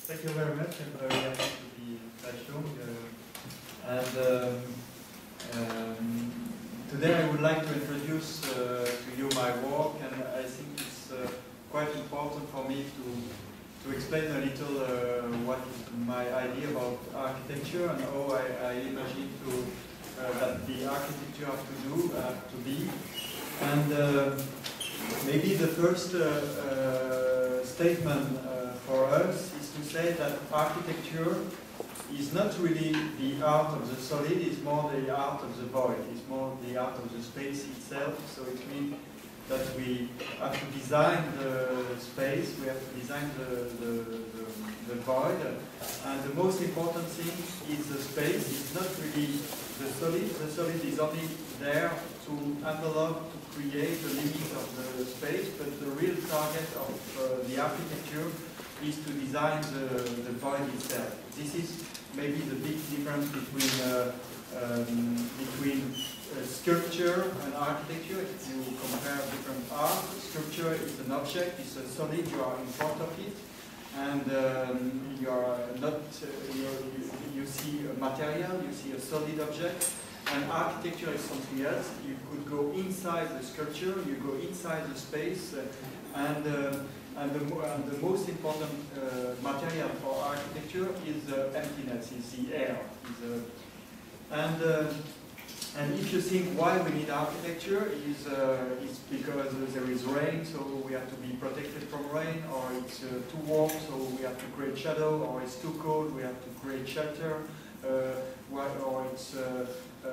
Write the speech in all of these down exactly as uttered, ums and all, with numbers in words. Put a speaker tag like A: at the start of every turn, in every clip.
A: Thank you very much. I'm very happy to be at Jung. Uh, and um, um, today I would like to introduce uh, to you my work, and I think it's uh, quite important for me to to explain a little uh, what is my idea about architecture and how I, I imagine to uh, that the architecture have to do, have to be. And uh, maybe the first uh, uh, statement uh, for us is to say that architecture is not really the art of the solid, it's more the art of the void, it's more the art of the space itself. So it means that we have to design the space, we have to design the, the, the, the void, and the most important thing is the space. It's not really the solid, the solid is only there to envelop, to create the limit of the space, but the real target of uh, the architecture is to design the, the void itself. This is maybe the big difference between uh, um, between uh, sculpture and architecture. If you compare different art, sculpture is an object, it's a solid, you are in front of it, and um, you are not, uh, you, you, you see a material, you see a solid object, and architecture is something else. You could go inside the sculpture, you go inside the space, uh, and, uh, and, the, and the most important uh, material for architecture is uh, emptiness, is the air. Is, uh, and, uh, and if you think why we need architecture, is uh, it's because there is rain, so we have to be protected from rain, or it's uh, too warm, so we have to create shadow, or it's too cold, we have to create shelter, uh, or it's uh, um,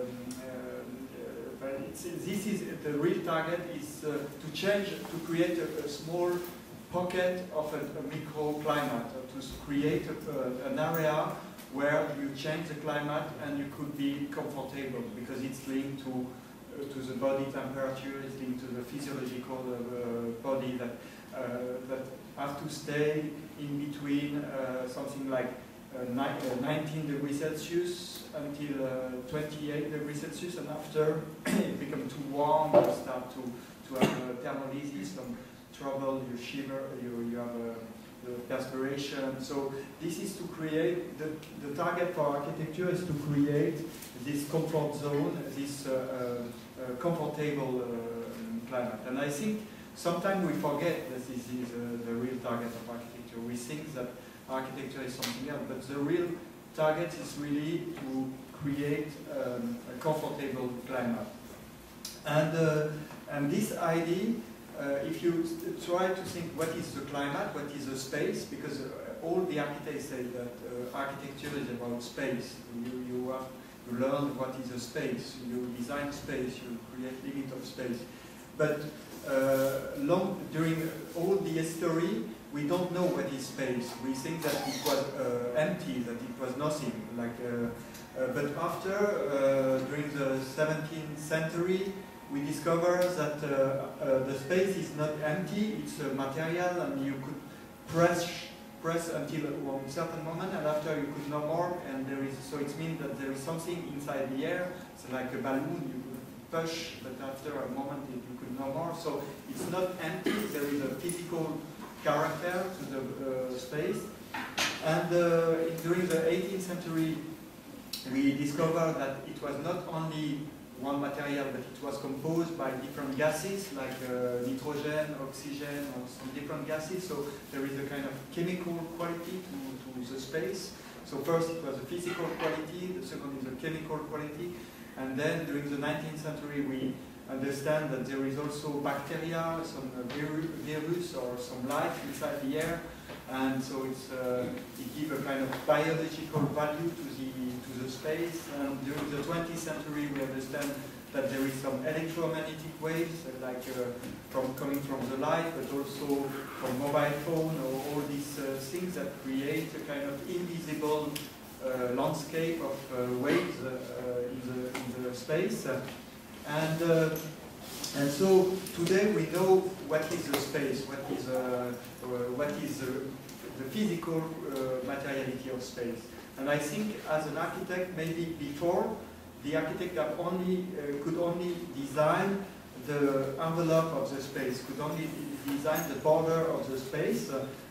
A: uh, but it's, this is the real target is uh, to change, to create a, a small pocket of a, a microclimate, uh, to create a, uh, an area where you change the climate and you could be comfortable, because it's linked to uh, to the body temperature, it's linked to the physiological uh, body that uh, that have to stay in between uh, something like uh, nineteen degrees Celsius until uh, twenty-eight degrees Celsius, and after it becomes too warm, you start to to have uh, thermolysis, some trouble, you shiver, you you have a the perspiration. So this is to create, the, the target for architecture is to create this comfort zone, this uh, uh, uh, comfortable uh, climate. And I think sometimes we forget that this is uh, the real target of architecture. We think that architecture is something else, but the real target is really to create um, a comfortable climate. And, uh, and this idea, Uh, if you try to think what is the climate, what is the space, because uh, all the architects say that uh, architecture is about space. You, you have to learn what is a space, you design space, you create limit of space. But uh, long, during all the history, we don't know what is space. We think that it was uh, empty, that it was nothing. Like, uh, uh, but after, uh, during the seventeenth century, we discover that uh, uh, the space is not empty, it's a material, and you could press press until a certain moment, and after you could no more, and there is, so it means that there is something inside the air. It's like a balloon, you could push, but after a moment you could no more. So it's not empty, there is a physical character to the uh, space. And uh, during the eighteenth century, we discovered that it was not only one material, but it was composed by different gases, like uh, nitrogen, oxygen, or some different gases. So there is a kind of chemical quality to, to the space. So first it was a physical quality, the second is a chemical quality, and then during the nineteenth century we understand that there is also bacteria, some uh, virus or some life inside the air, and so it's uh, it gives a kind of biological value to the to the space. And during the twentieth century, we understand that there is some electromagnetic waves, uh, like uh, from coming from the light, but also from mobile phone, or all these uh, things that create a kind of invisible uh, landscape of uh, waves uh, uh, in the in the space. And uh, and so today we know what is the space, what is uh, uh, what is uh, the physical uh, materiality of space. And I think as an architect, maybe before, the architect have only, uh, could only design the envelope of the space, could only design the border of the space, uh,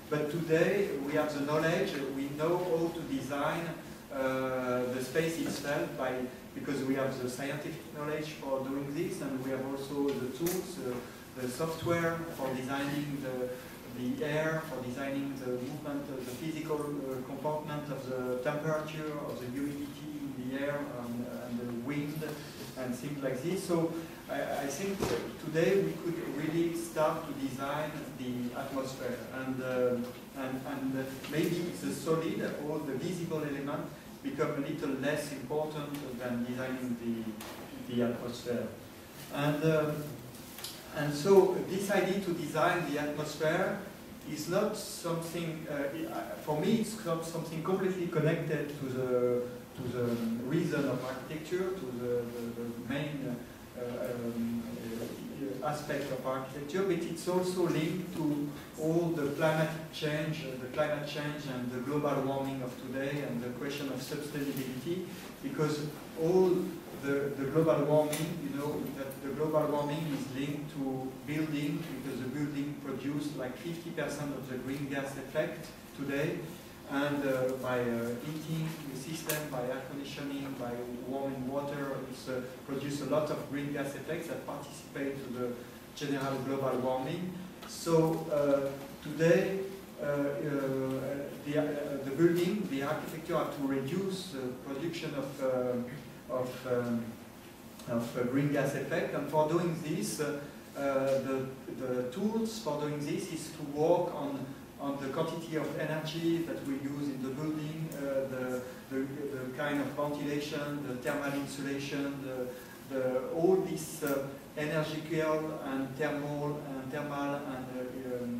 A: But today we have the knowledge, we know how to design uh, the space itself by, because we have the scientific knowledge for doing this, and we have also the tools, uh, the software for designing the, the air, for designing the movement, uh, the physical uh, component of the temperature, of the humidity in the air, and, and the wind, and things like this. So I, I think today we could really start to design the atmosphere, and uh, and, and maybe the solid or the visible element become a little less important than designing the the atmosphere. And um, and so this idea to design the atmosphere is not something, uh, for me it's not something completely connected to the to the reason of architecture, to the, the, the main uh, um, uh, aspect of architecture, but it's also linked to all the climatic change, uh, the climate change and the global warming of today, and the question of sustainability, because all the, the global warming, you know, that the global warming is linked to building, because the building produce like fifty percent of the green gas effect today, and uh, by uh, heating the system, by air conditioning, by warming water, it's uh, produce a lot of green gas effects that participate to the general global warming. So uh, today, uh, uh, the, uh, the building, the architecture have to reduce the production of uh, of, um, of uh, green gas effect, and for doing this, uh, uh, the, the tools for doing this is to work on on the quantity of energy that we use in the building, uh, the, the, the kind of ventilation, the thermal insulation, the, the, all this uh, energical and thermal and thermal and uh, um,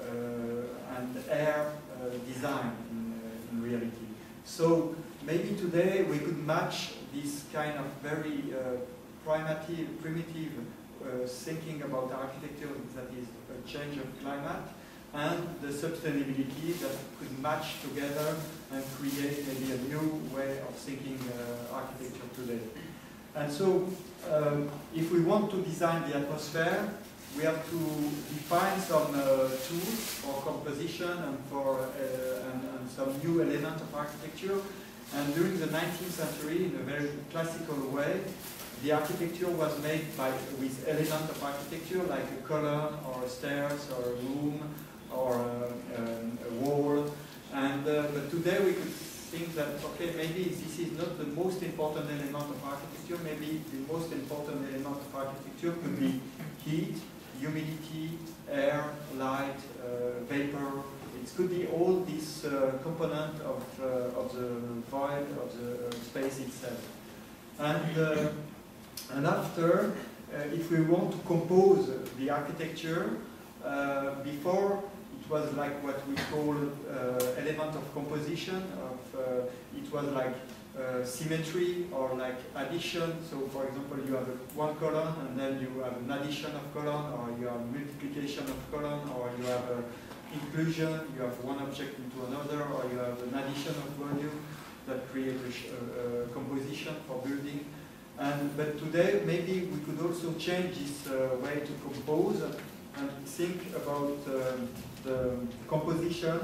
A: uh, and air uh, design in, uh, in reality. So maybe today we could match this kind of very uh, primitive, primitive uh, thinking about architecture, that is a change of climate, and the sustainability that could match together and create maybe a new way of thinking uh, architecture today. And so, um, if we want to design the atmosphere, we have to define some uh, tools for composition and for uh, and, and some new element of architecture. And during the nineteenth century, in a very classical way, the architecture was made by with element of architecture like a column or a stairs or a room or a, um, a wall. And uh, but today we could think that, okay, maybe this is not the most important element of architecture. Maybe the most important element of architecture could be heat, humidity, air, light, uh, vapor. It could be all this uh, component of, uh, of the void, of the uh, space itself. And, uh, and after, uh, if we want to compose the architecture, uh, before it was like what we call uh, element of composition. Of uh, it was like uh, symmetry or like addition. So, for example, you have one column and then you have an addition of column, or you have multiplication of column, or you have a inclusion. You have one object into another, or you have an addition of volume that create a, a, a composition for building. And but today maybe we could also change this uh, way to compose and think about uh, the composition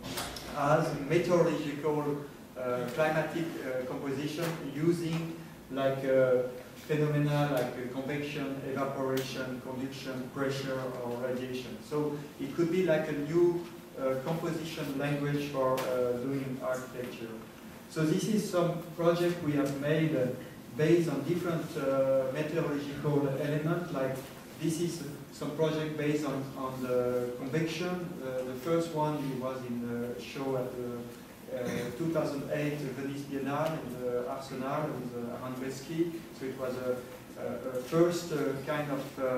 A: as meteorological uh, climatic uh, composition using like uh, phenomena like uh, convection, evaporation, conduction, pressure, or radiation. So it could be like a new uh, composition language for uh, doing architecture. So this is some project we have made uh, based on different uh, meteorological elements. Like this is some project based on, on the convection. Uh, the first one was in the show at the uh, two thousand eight Venice Biennale in the Arsenal with uh, Aran Bresky. So it was a, a, a first uh, kind of uh,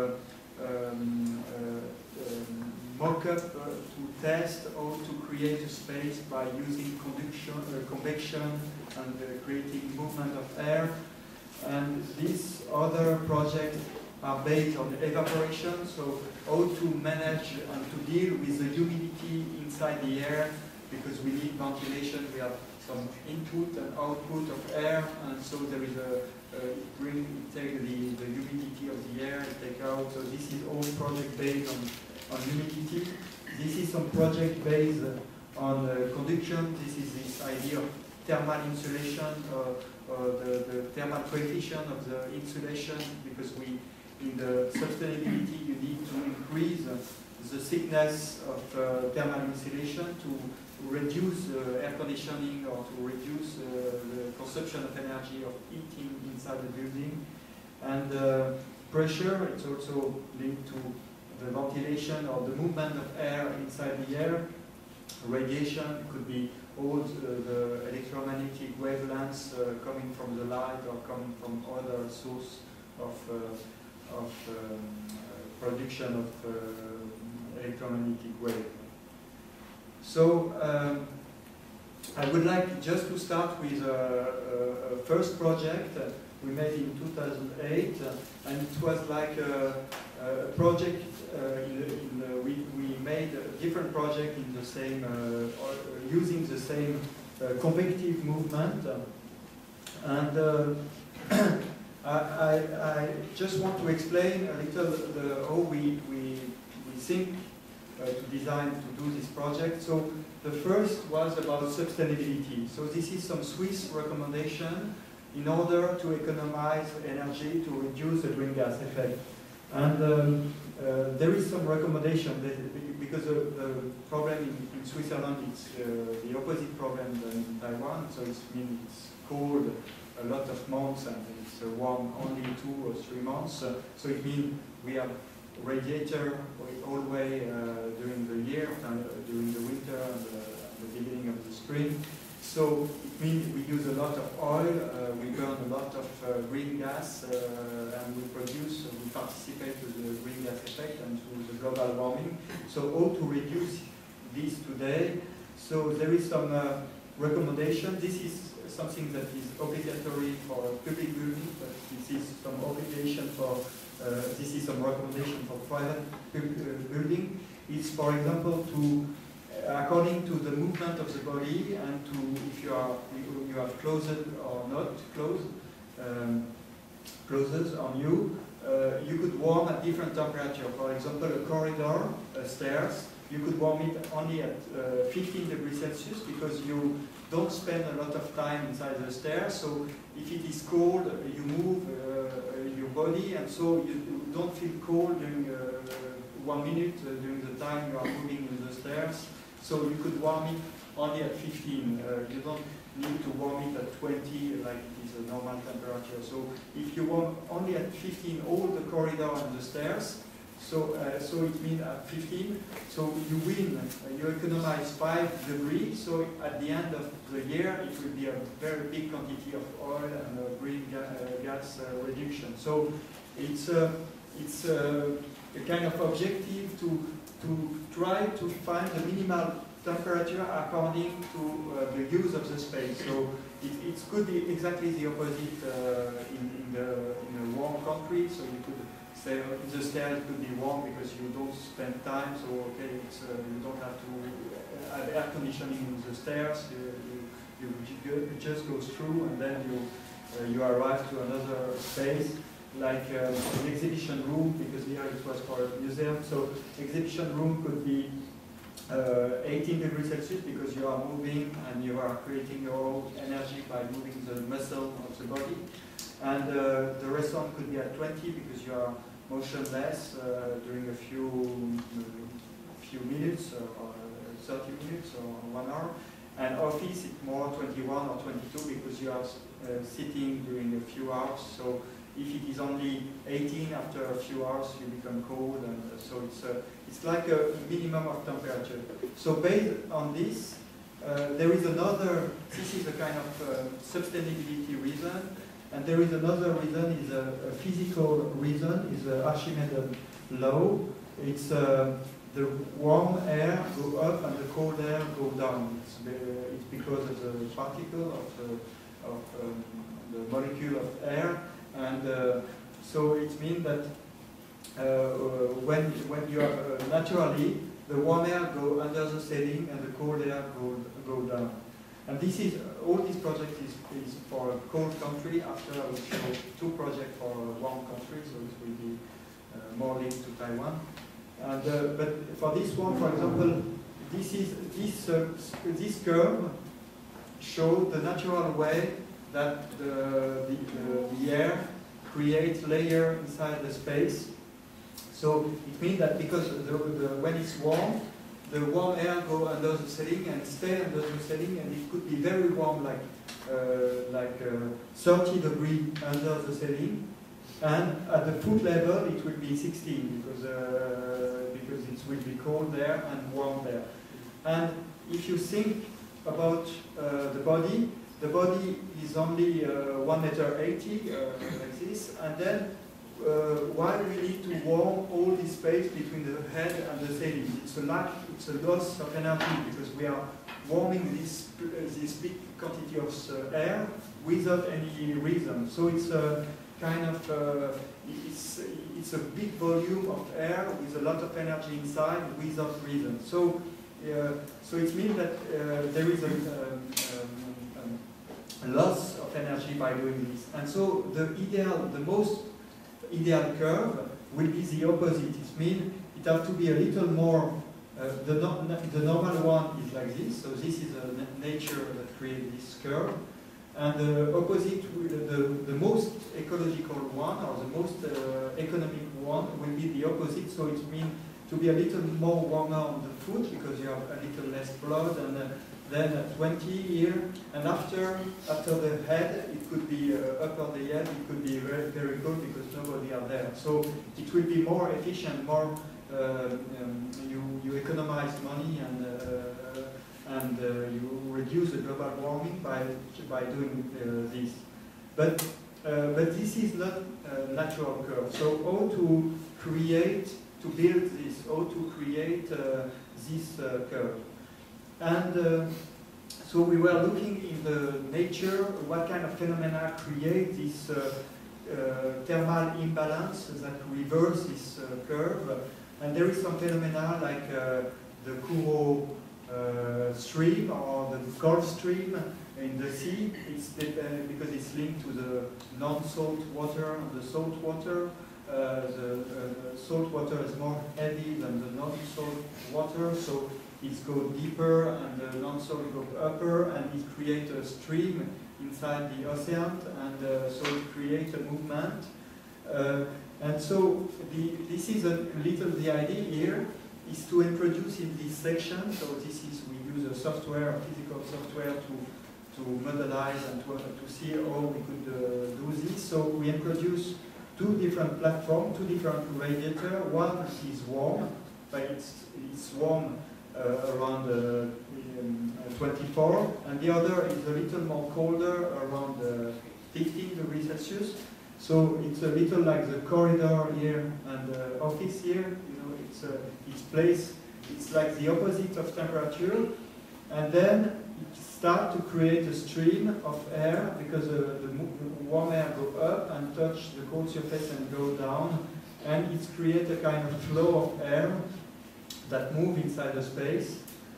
A: um, uh, um, mock-up uh, to test how to create a space by using conduction, uh, convection and uh, creating movement of air. And these other projects are based on evaporation, so how to manage and to deal with the humidity inside the air, because we need ventilation, we have some input and output of air, and so there is a, uh, it bring, it take the, the humidity of the air, it take out, so this is all project based on, on humidity. this is some project based on uh, conduction. This is this idea of thermal insulation, uh, uh, the, the thermal coefficient of the insulation, because we, in the sustainability, you need to increase uh, the thickness of uh, thermal insulation to reduce uh, air conditioning or to reduce uh, the consumption of energy of heating inside the building. And uh, pressure, it's also linked to the ventilation or the movement of air inside the air. Radiation could be all the, the electromagnetic wavelengths uh, coming from the light or coming from other source of, uh, of um, uh, production of uh, electromagnetic wave. So um, I would like just to start with a, a, a first project uh, we made in two thousand eight, uh, and it was like a, a project, uh, in, in, uh, we, we made a different project in the same, uh, or using the same uh, convective movement. Uh, and uh, I, I, I just want to explain a little the, how we, we, we think uh, to design to do this project. So the first was about sustainability. So this is some Swiss recommendation in order to economize energy, to reduce the green gas effect. And um, uh, there is some recommendation that, because the, the problem in, in Switzerland is uh, the opposite problem than in Taiwan. So it means it's cold a lot of months and it's uh, warm only two or three months. Uh, so it means we have radiator all the way uh, during the year, uh, during the winter and the, the beginning of the spring. So it means we use a lot of oil, uh, we burn a lot of uh, green gas, uh, and we produce, uh, we participate to the green gas effect and to the global warming. So how to reduce this today? So there is some uh, recommendation. This is something that is obligatory for public building, but this is some obligation for, uh, this is some recommendation for private building. It's, for example, to according to the movement of the body and to if you are you, you have clothes or not clothes um, clothes on you, uh, you could warm at different temperature. For example, a corridor, uh, stairs, you could warm it only at uh, fifteen degrees Celsius because you don't spend a lot of time inside the stairs. So if it is cold, you move uh, your body, and so you don't feel cold during uh, one minute uh, during the time you are moving in the stairs. So you could warm it only at fifteen. Uh, you don't need to warm it at twenty like it is a normal temperature. So if you warm only at fifteen all the corridor and the stairs, so uh, so it means at fifteen, so you win, uh, you economize five degrees. So at the end of the year, it will be a very big quantity of oil and uh, green ga uh, gas uh, reduction. So it's uh, it's uh, a kind of objective to to try to find the minimal temperature according to uh, the use of the space. So it, it could be exactly the opposite uh, in, in, the, in a warm country. So you could say uh, in the stairs it could be warm because you don't spend time. So okay, it's, uh, you don't have to have air conditioning in the stairs. You, you, you, you just go through and then you, uh, you arrive to another space, like uh, an exhibition room, because here it was for a museum. So exhibition room could be uh, eighteen degrees Celsius because you are moving and you are creating your own energy by moving the muscle of the body. And uh, the restaurant could be at twenty because you are motionless uh, during a few few minutes or thirty minutes or one hour. And office it's more twenty-one or twenty-two because you are uh, sitting during a few hours. So if it is only eighteen, after a few hours you become cold, and uh, so it's uh, it's like a minimum of temperature. So based on this, uh, there is another. This is a kind of uh, sustainability reason, and there is another reason. Is a, a physical reason. Is the Archimedes law. It's uh, the warm air go up and the cold air go down. It's, uh, it's because of the particle of the of um, the molecule of air. And uh, so it means that uh, when when you are uh, naturally the warm air go under the ceiling and the cold air go go down. And this is all this project is, is for a cold country. After I will show two projects for a warm country, so it will be uh, more linked to Taiwan. And, uh, but for this one, for example, this is this uh, this curve shows the natural way that the, the, uh, the air creates layer inside the space. So it means that because the, the, when it's warm, the warm air go under the ceiling and stay under the ceiling, and it could be very warm, like uh, like uh, thirty degrees under the ceiling, and at the foot level it will be sixteen because uh, because it will be cold there and warm there. And if you think about uh, the body, the body is only uh, one meter eighty uh, like this, and then uh, why we need to warm all this space between the head and the ceiling? It's a lack, it's a loss of energy because we are warming this uh, this big quantity of uh, air without any reason. So it's a kind of uh, it's it's a big volume of air with a lot of energy inside without reason. So uh, so it means that uh, there is a, um, um, a loss of energy by doing this. And so the ideal, the most ideal curve will be the opposite. It means it has to be a little more. Uh, the, no, the normal one is like this. So this is a nature that creates this curve. And the opposite, the, the most ecological one, or the most uh, economic one, will be the opposite. So it means to be a little more warmer on the foot because you have a little less blood, and uh, then at twenty here, and after after the head, it could be uh, upper the head, it could be very, very good because nobody are there. So it will be more efficient, more uh, um, you you economize money, and uh, and uh, you reduce the global warming by by doing uh, this. But uh, but this is not a natural curve. So how to create, to build this, how to create uh, this uh, curve? And uh, so we were looking in the nature what kind of phenomena create this uh, uh, thermal imbalance that reverse this uh, curve. And there is some phenomena like uh, the Kourou uh, stream or the Gulf Stream in the sea. It's uh, because it's linked to the non-salt water and the salt water. Uh, the uh, salt water is more heavy than the non-salt water, so it goes deeper and the non-salt goes upper, and it creates a stream inside the ocean, and uh, so it creates a movement. Uh, and so the, this is a little, the idea here is to introduce in this section, so this is, we use a software, a physical software to, to modelize and to, uh, to see how we could uh, do this. So we introduce two different platforms, two different radiators. One is warm, but it's, it's warm uh, around uh, um, twenty-four, and the other is a little more colder, around uh, fifteen degrees Celsius. So it's a little like the corridor here and the office here. You know, it's uh, it's placed. It's like the opposite of temperature, and then it starts to create a stream of air because uh, the, the warm air go up and touch the cold surface and go down, and it creates a kind of flow of air that move inside the space,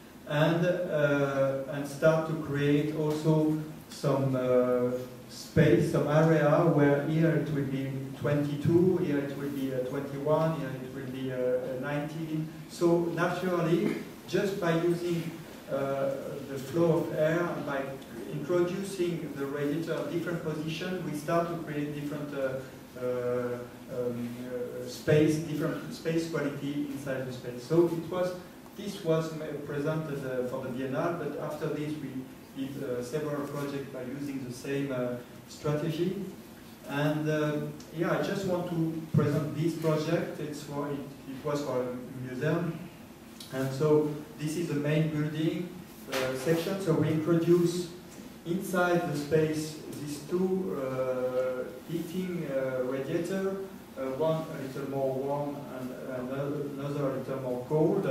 A: and uh, and start to create also some uh, space, some area where here it will be twenty-two, here it will be uh, twenty-one, here it will be uh, nineteen. So naturally, just by using uh, the flow of air and by introducing the radiator at different position, we start to create different uh, uh, um, uh, space, different space quality inside the space. So it was, this was presented uh, for the Biennale, but after this we did uh, several projects by using the same uh, strategy. And uh, yeah, I just want to present this project. It's for, it, it was for a museum. And so this is the main building uh, section. So we introduce inside the space these two uh, heating uh, radiator, uh, one a little more warm and another, another a little more cold.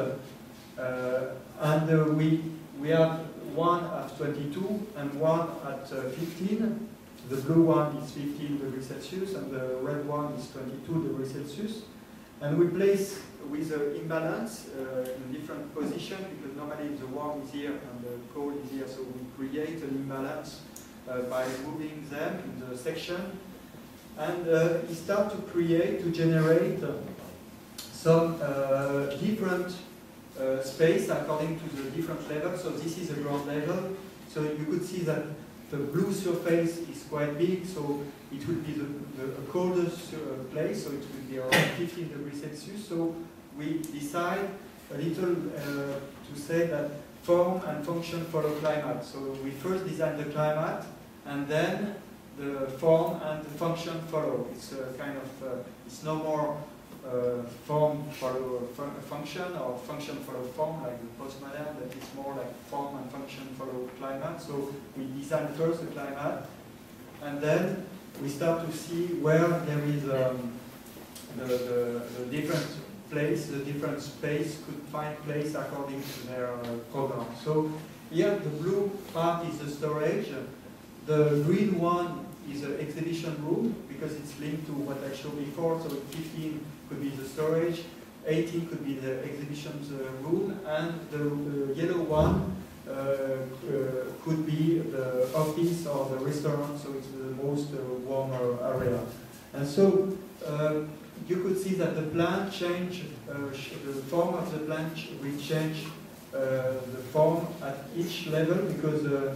A: Uh, and uh, we, we have one at twenty-two and one at uh, fifteen. The blue one is fifteen degrees Celsius and the red one is twenty-two degrees Celsius. And we place with an imbalance uh, in different positions because normally the warm is here and the cold is here, so we create an imbalance uh, by moving them in the section. And uh, we start to create, to generate uh, some uh, different uh, space according to the different levels. So this is a ground level. So you could see that the blue surface is quite big, so it would be the, the coldest uh, place, so it would be around fifteen degrees Celsius. So we decide a little uh, to say that form and function follow climate. So we first design the climate, and then the form and the function follow. It's a kind of, uh, it's no more uh, form follow fun function or function follow form like the postmodern, but it's more like form and function follow climate. So we design first the climate, and then we start to see where there is um, the, the, the different place, the different space could find place according to their uh, program. So here the blue part is the storage. The green one is an exhibition room because it's linked to what I showed before. So fifteen could be the storage, eighteen could be the exhibitions uh, room, and the uh, yellow one uh, uh, could be the office or the restaurant. So it's the most uh, warmer area. And so uh, you could see that the plan change, uh, the form of the plan will change uh, the form at each level because uh,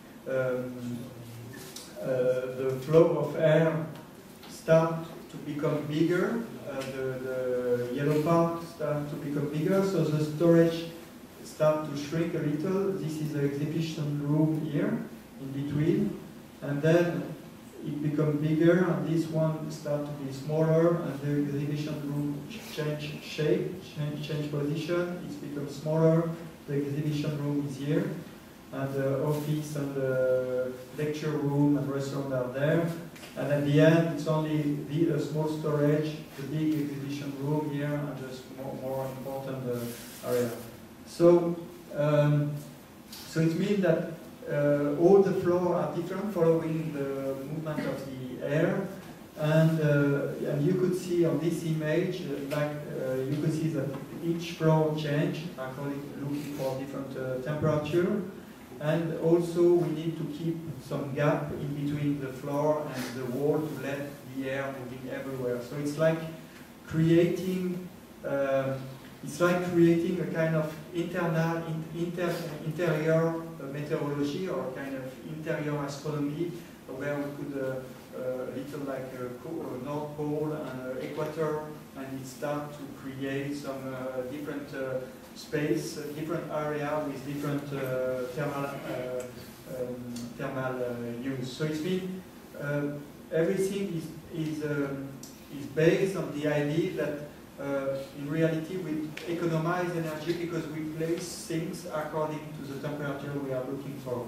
A: um, uh, the flow of air start to become bigger, uh, the, the yellow part start to become bigger, so the storage start to shrink a little. This is the exhibition room here in between, and then it becomes bigger, and this one start to be smaller, and the exhibition room change shape, change, change position, it's become smaller, the exhibition room is here, and the office and the lecture room and restaurant are there, and at the end it's only the uh, small storage, the big exhibition room here, and just more, more important uh, area. So, um, so it means that Uh, all the floors are different following the movement of the air, and, uh, and you could see on this image, uh, like uh, you could see that each floor change according looking for different uh, temperature, and also we need to keep some gap in between the floor and the wall to let the air moving everywhere. So it's like creating. Uh, It's like creating a kind of internal, inter, interior meteorology or kind of interior astronomy where we could, uh, uh, little like a, a North Pole and an equator, and it start to create some uh, different uh, space, uh, different area with different uh, thermal, uh, um, thermal uh, use. So it's mean uh, everything is, is, um, is based on the idea that Uh, in reality, we economize energy because we place things according to the temperature we are looking for.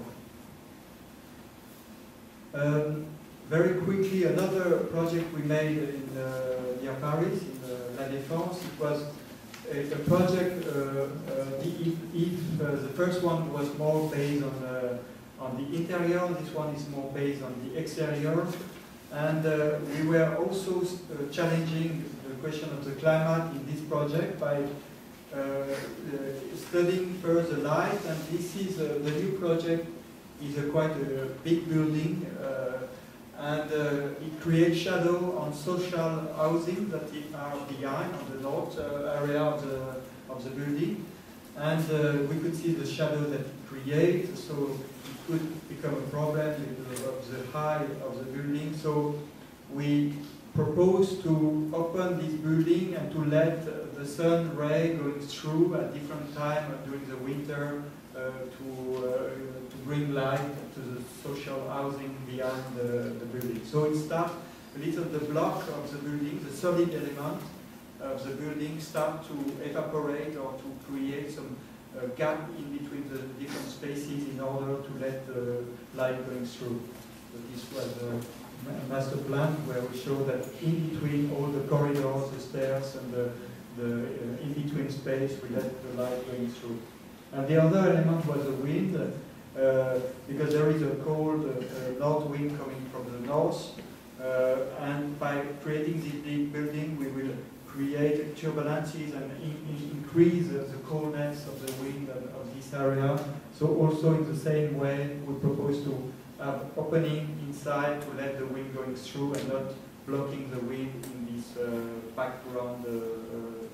A: Um, very quickly, another project we made in uh, near Paris, in uh, La Défense. It was a, a project. Uh, uh, if, if uh, the first one was more based on uh, on the interior, this one is more based on the exterior, and uh, we were also uh, challenging question of the climate in this project by uh, uh, studying first the light, and this is uh, the new project is a quite a big building, uh, and uh, it creates shadow on social housing that are behind on the north uh, area of the of the building, and uh, we could see the shadow that it creates, so it could become a problem of the height of the building. So we propose to open this building and to let uh, the sun ray going through at different time during the winter uh, to uh, to bring light to the social housing behind the, the building. So it starts a little the block of the building, the solid element of the building start to evaporate or to create some uh, gap in between the different spaces in order to let the light going through. So this was uh, master plan where we show that in between all the corridors, the stairs, and the, the uh, in-between space, we let the light going through. And the other element was the wind, uh, because there is a cold uh, uh, north wind coming from the north, uh, and by creating this big building, we will create turbulences and in, in increase uh, the coldness of the wind of, of this area. So also in the same way, we propose to have opening inside to let the wind going through and not blocking the wind in this uh, background uh, uh,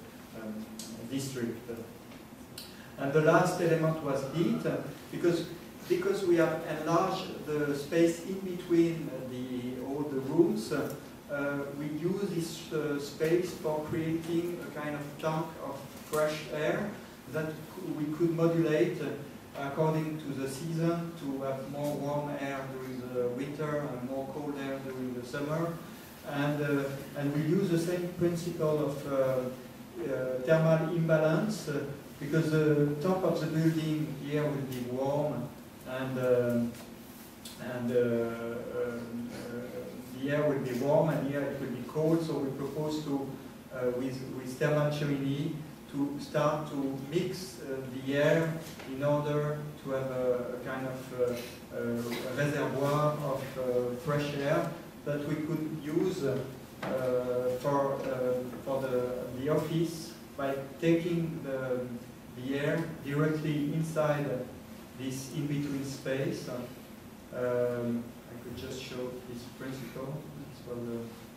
A: um, district. And the last element was heat, because because we have enlarged the space in between the all the rooms. Uh, we use this uh, space for creating a kind of tank of fresh air that we could modulate uh, according to the season, to have more warm air during the winter and more cold air during the summer. And, uh, and we use the same principle of uh, uh, thermal imbalance, uh, because the top of the building here will be warm, and, uh, and uh, uh, the air will be warm, and here it will be cold. So we propose to, uh, with, with thermal chimney, to start to mix uh, the air in order to have a, a kind of uh, a reservoir of uh, fresh air that we could use uh, for, uh, for the, the office by taking the, the air directly inside this in-between space. Um, I could just show this principle. This was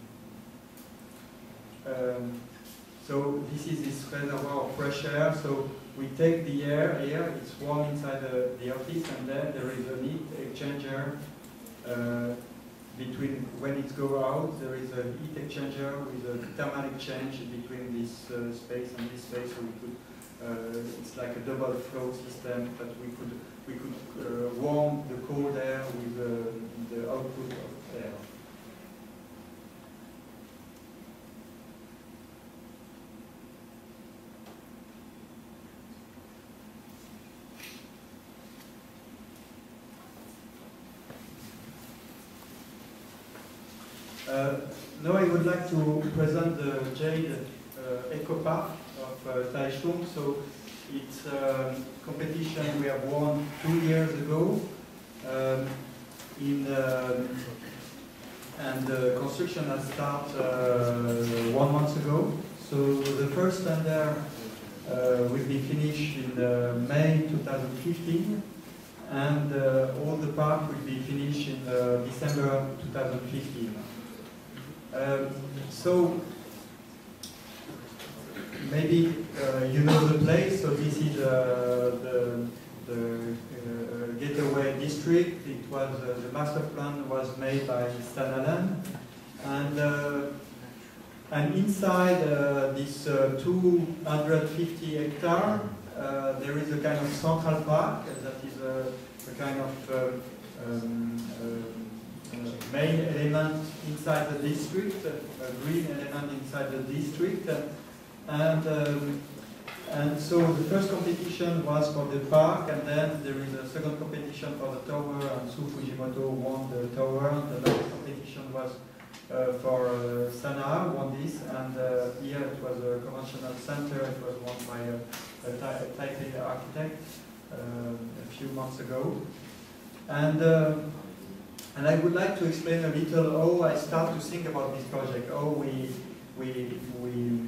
A: a, um, so this is this reservoir of fresh air. So we take the air here, it's warm inside the, the office, and then there is a heat exchanger uh, between, when it goes out, there is a heat exchanger with a thermal exchange between this uh, space and this space. So we could, uh, it's like a double flow system, but we could we could uh, warm the cold air with uh, the output of air. Uh, now I would like to present the Jade uh, Eco Park of uh, Taichung. So it's a competition we have won two years ago, um, in, um, and the construction has started uh, one month ago. So the first tender uh, will be finished in uh, May two thousand fifteen, and uh, all the park will be finished in uh, December two thousand fifteen. Um, so maybe uh, you know the place. So this is uh, the, the uh, Gateway District. It was uh, the master plan was made by Stan Allen, and uh, and inside uh, this uh, two hundred fifty hectare, uh, there is a kind of central park that is a, a kind of uh, um, uh, Uh, main element inside the district, uh, a green element inside the district, uh, and um, and so the first competition was for the park, and then there is a second competition for the tower, and Su Fujimoto won the tower. The last competition was uh, for uh, Sana, won this, and uh, here it was a conventional center. It was won by a, a Taipei architect uh, a few months ago, and. Uh, And I would like to explain a little how I start to think about this project, how we, we, we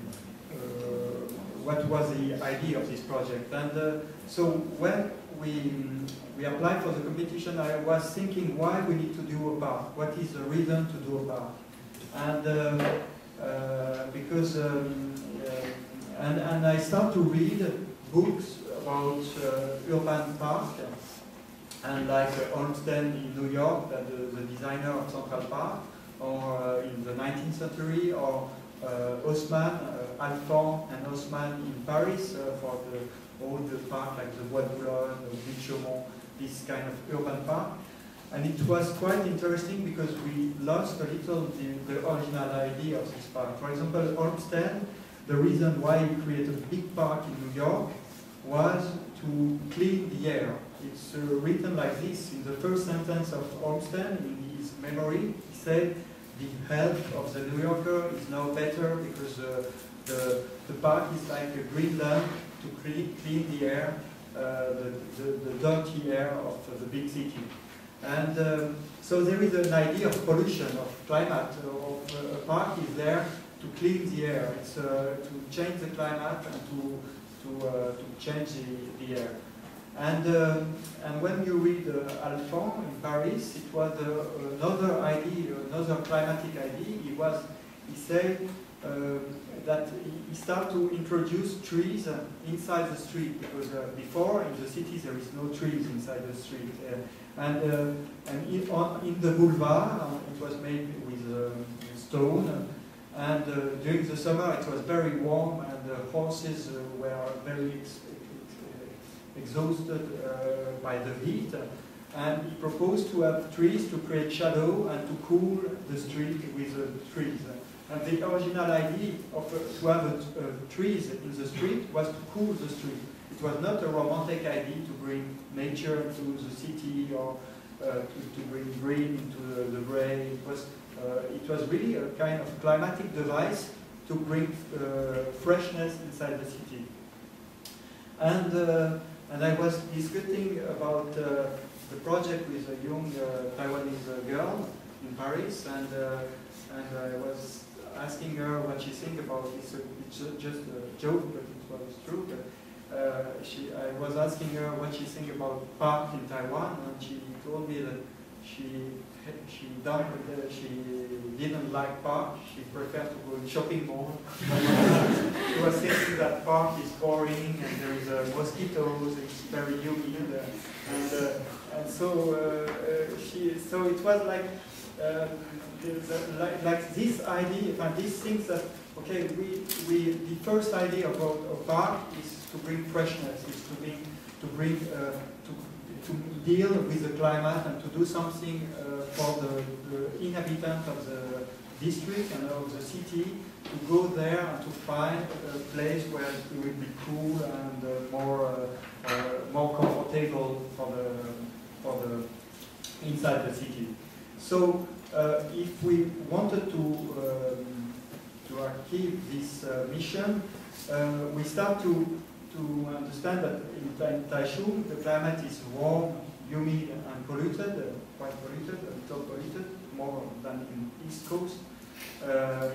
A: uh, what was the idea of this project. And uh, so when we, we applied for the competition, I was thinking why we need to do a park, what is the reason to do a park. And uh, uh, because, um, uh, and, and I start to read books about uh, urban park. And like uh, Olmsted in New York, that the, the designer of Central Park, or uh, in the nineteenth century, or uh, Haussmann, uh, Alphand and Haussmann in Paris uh, for the old park like the Bois de Boulogne, the Ville-Chaumont, this kind of urban park. And it was quite interesting because we lost a little the, the original idea of this park. For example, Olmsted, the reason why he created a big park in New York was to clean the air. It's uh, written like this in the first sentence of Olmsted in his memory. He said, the health of the New Yorker is now better because uh, the, the park is like a green lamp to clean, clean the air, uh, the, the, the dirty air of uh, the big city. And um, so there is an idea of pollution, of climate, of uh, a park is there to clean the air. It's uh, to change the climate and to, to, uh, to change the, the air. And, uh, and when you read uh, Alphand in Paris, it was uh, another idea, another climatic idea. He was, he said uh, that he started to introduce trees uh, inside the street, because uh, before in the cities there is no trees inside the street. Uh, and uh, and in, on, in the boulevard, uh, it was made with uh, stone. And uh, during the summer it was very warm, and the horses uh, were very ex ex exhausted uh, by the heat. And he proposed to have trees to create shadow and to cool the street with uh, trees. And the original idea of uh, to have uh, uh, trees in the street was to cool the street. It was not a romantic idea to bring nature to the city, or uh, to, to bring green into the, the gray. It was, uh, it was really a kind of climatic device to bring uh, freshness inside the city. And, uh, and I was discussing about uh, the project with a young uh, Taiwanese uh, girl in Paris, and, uh, and I was asking her what she thinks about this. It's just a joke, but it was true. But, uh, she, I was asking her what she thinks about park in Taiwan, and she told me that she she don't, uh, she didn't like park. She preferred to go in shopping mall. She was thinking that park is boring, and there is uh, mosquitoes. It's very humid, uh, and uh, and so uh, uh, she. So it was like. Um, Like, like this idea, and these things that, okay, we, we, the first idea about a park is to bring freshness, is to bring, to bring, uh, to, to deal with the climate and to do something uh, for the, the inhabitant of the district and of the city, to go there and to find a place where it will be cool and uh, more, uh, uh, more comfortable for the, for the inside the city. So. Uh, if we wanted to um, to achieve this uh, mission, uh, we start to to understand that in, in Taichung the climate is warm, humid, and polluted, uh, quite polluted, a little polluted, more than in East Coast. Uh, uh,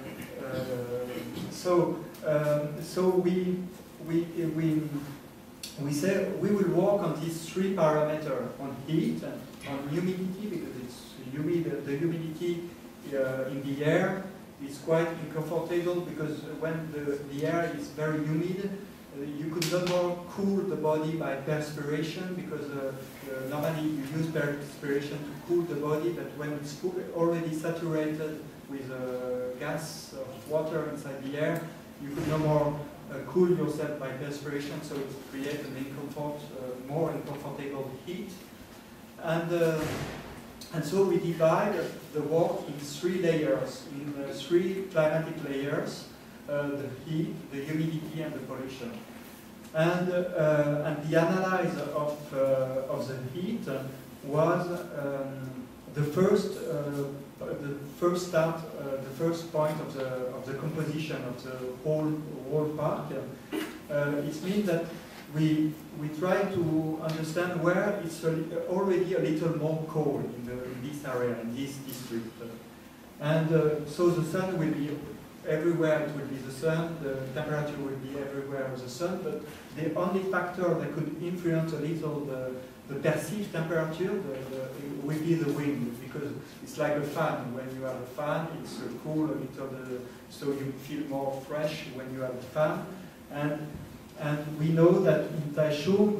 A: so um, so we we we we say we will work on these three parameters: on heat, on humidity, because it's humid, the humidity uh, in the air is quite uncomfortable, because when the, the air is very humid, uh, you could no more cool the body by perspiration, because uh, uh, normally you use perspiration to cool the body, but when it's cool, already saturated with uh, gas of water inside the air, you could no more uh, cool yourself by perspiration, so it creates an uncomfort, uh, more uncomfortable heat. And uh, And so we divide the work in three layers, in uh, three climatic layers, uh, the heat, the humidity, and the pollution. And, uh, and the analysis of, uh, of the heat was um, the first, uh, the first start, uh, the first point of the, of the composition of the whole, whole park. Uh, it means that We, we try to understand where it's a, already a little more cold in, the, in this area, in this district. And uh, so the sun will be everywhere, it will be the sun, the temperature will be everywhere with the sun, but the only factor that could influence a little the, the perceived temperature the, the, will be the wind, because it's like a fan. When you have a fan, it's uh, cool a little, uh, so you feel more fresh when you have a fan. And And we know that in Taichung,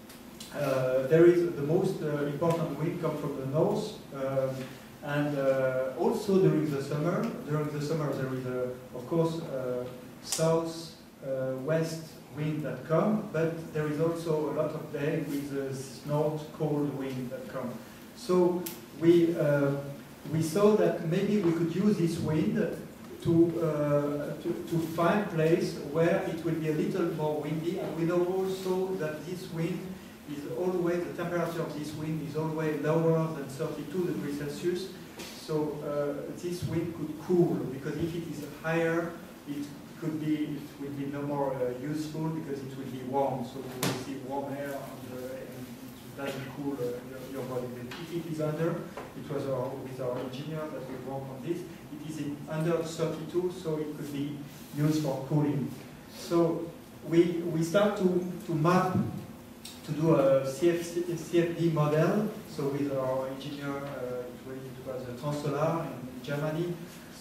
A: uh, there is the most uh, important wind comes from the north, um, and uh, also during the summer. During the summer, there is, a, of course, uh, south uh, west wind that come, but there is also a lot of days with the north cold wind that come. So we uh, we saw that maybe we could use this wind To, uh, to, to find place where it will be a little more windy, and we know also that this wind is always, the temperature of this wind is always lower than thirty-two degrees Celsius, so uh, this wind could cool, because if it is higher, it could be, it will be no more uh, useful, because it will be warm, so you will see warm air on the, and it doesn't cool uh, your, your body. But if it is under, it was our, with our engineer that we work on this, it is in under thirty-two, so it could be used for cooling. So we, we start to, to map, to do a C F D model, so with our engineer, uh, it was a Transolar in Germany. So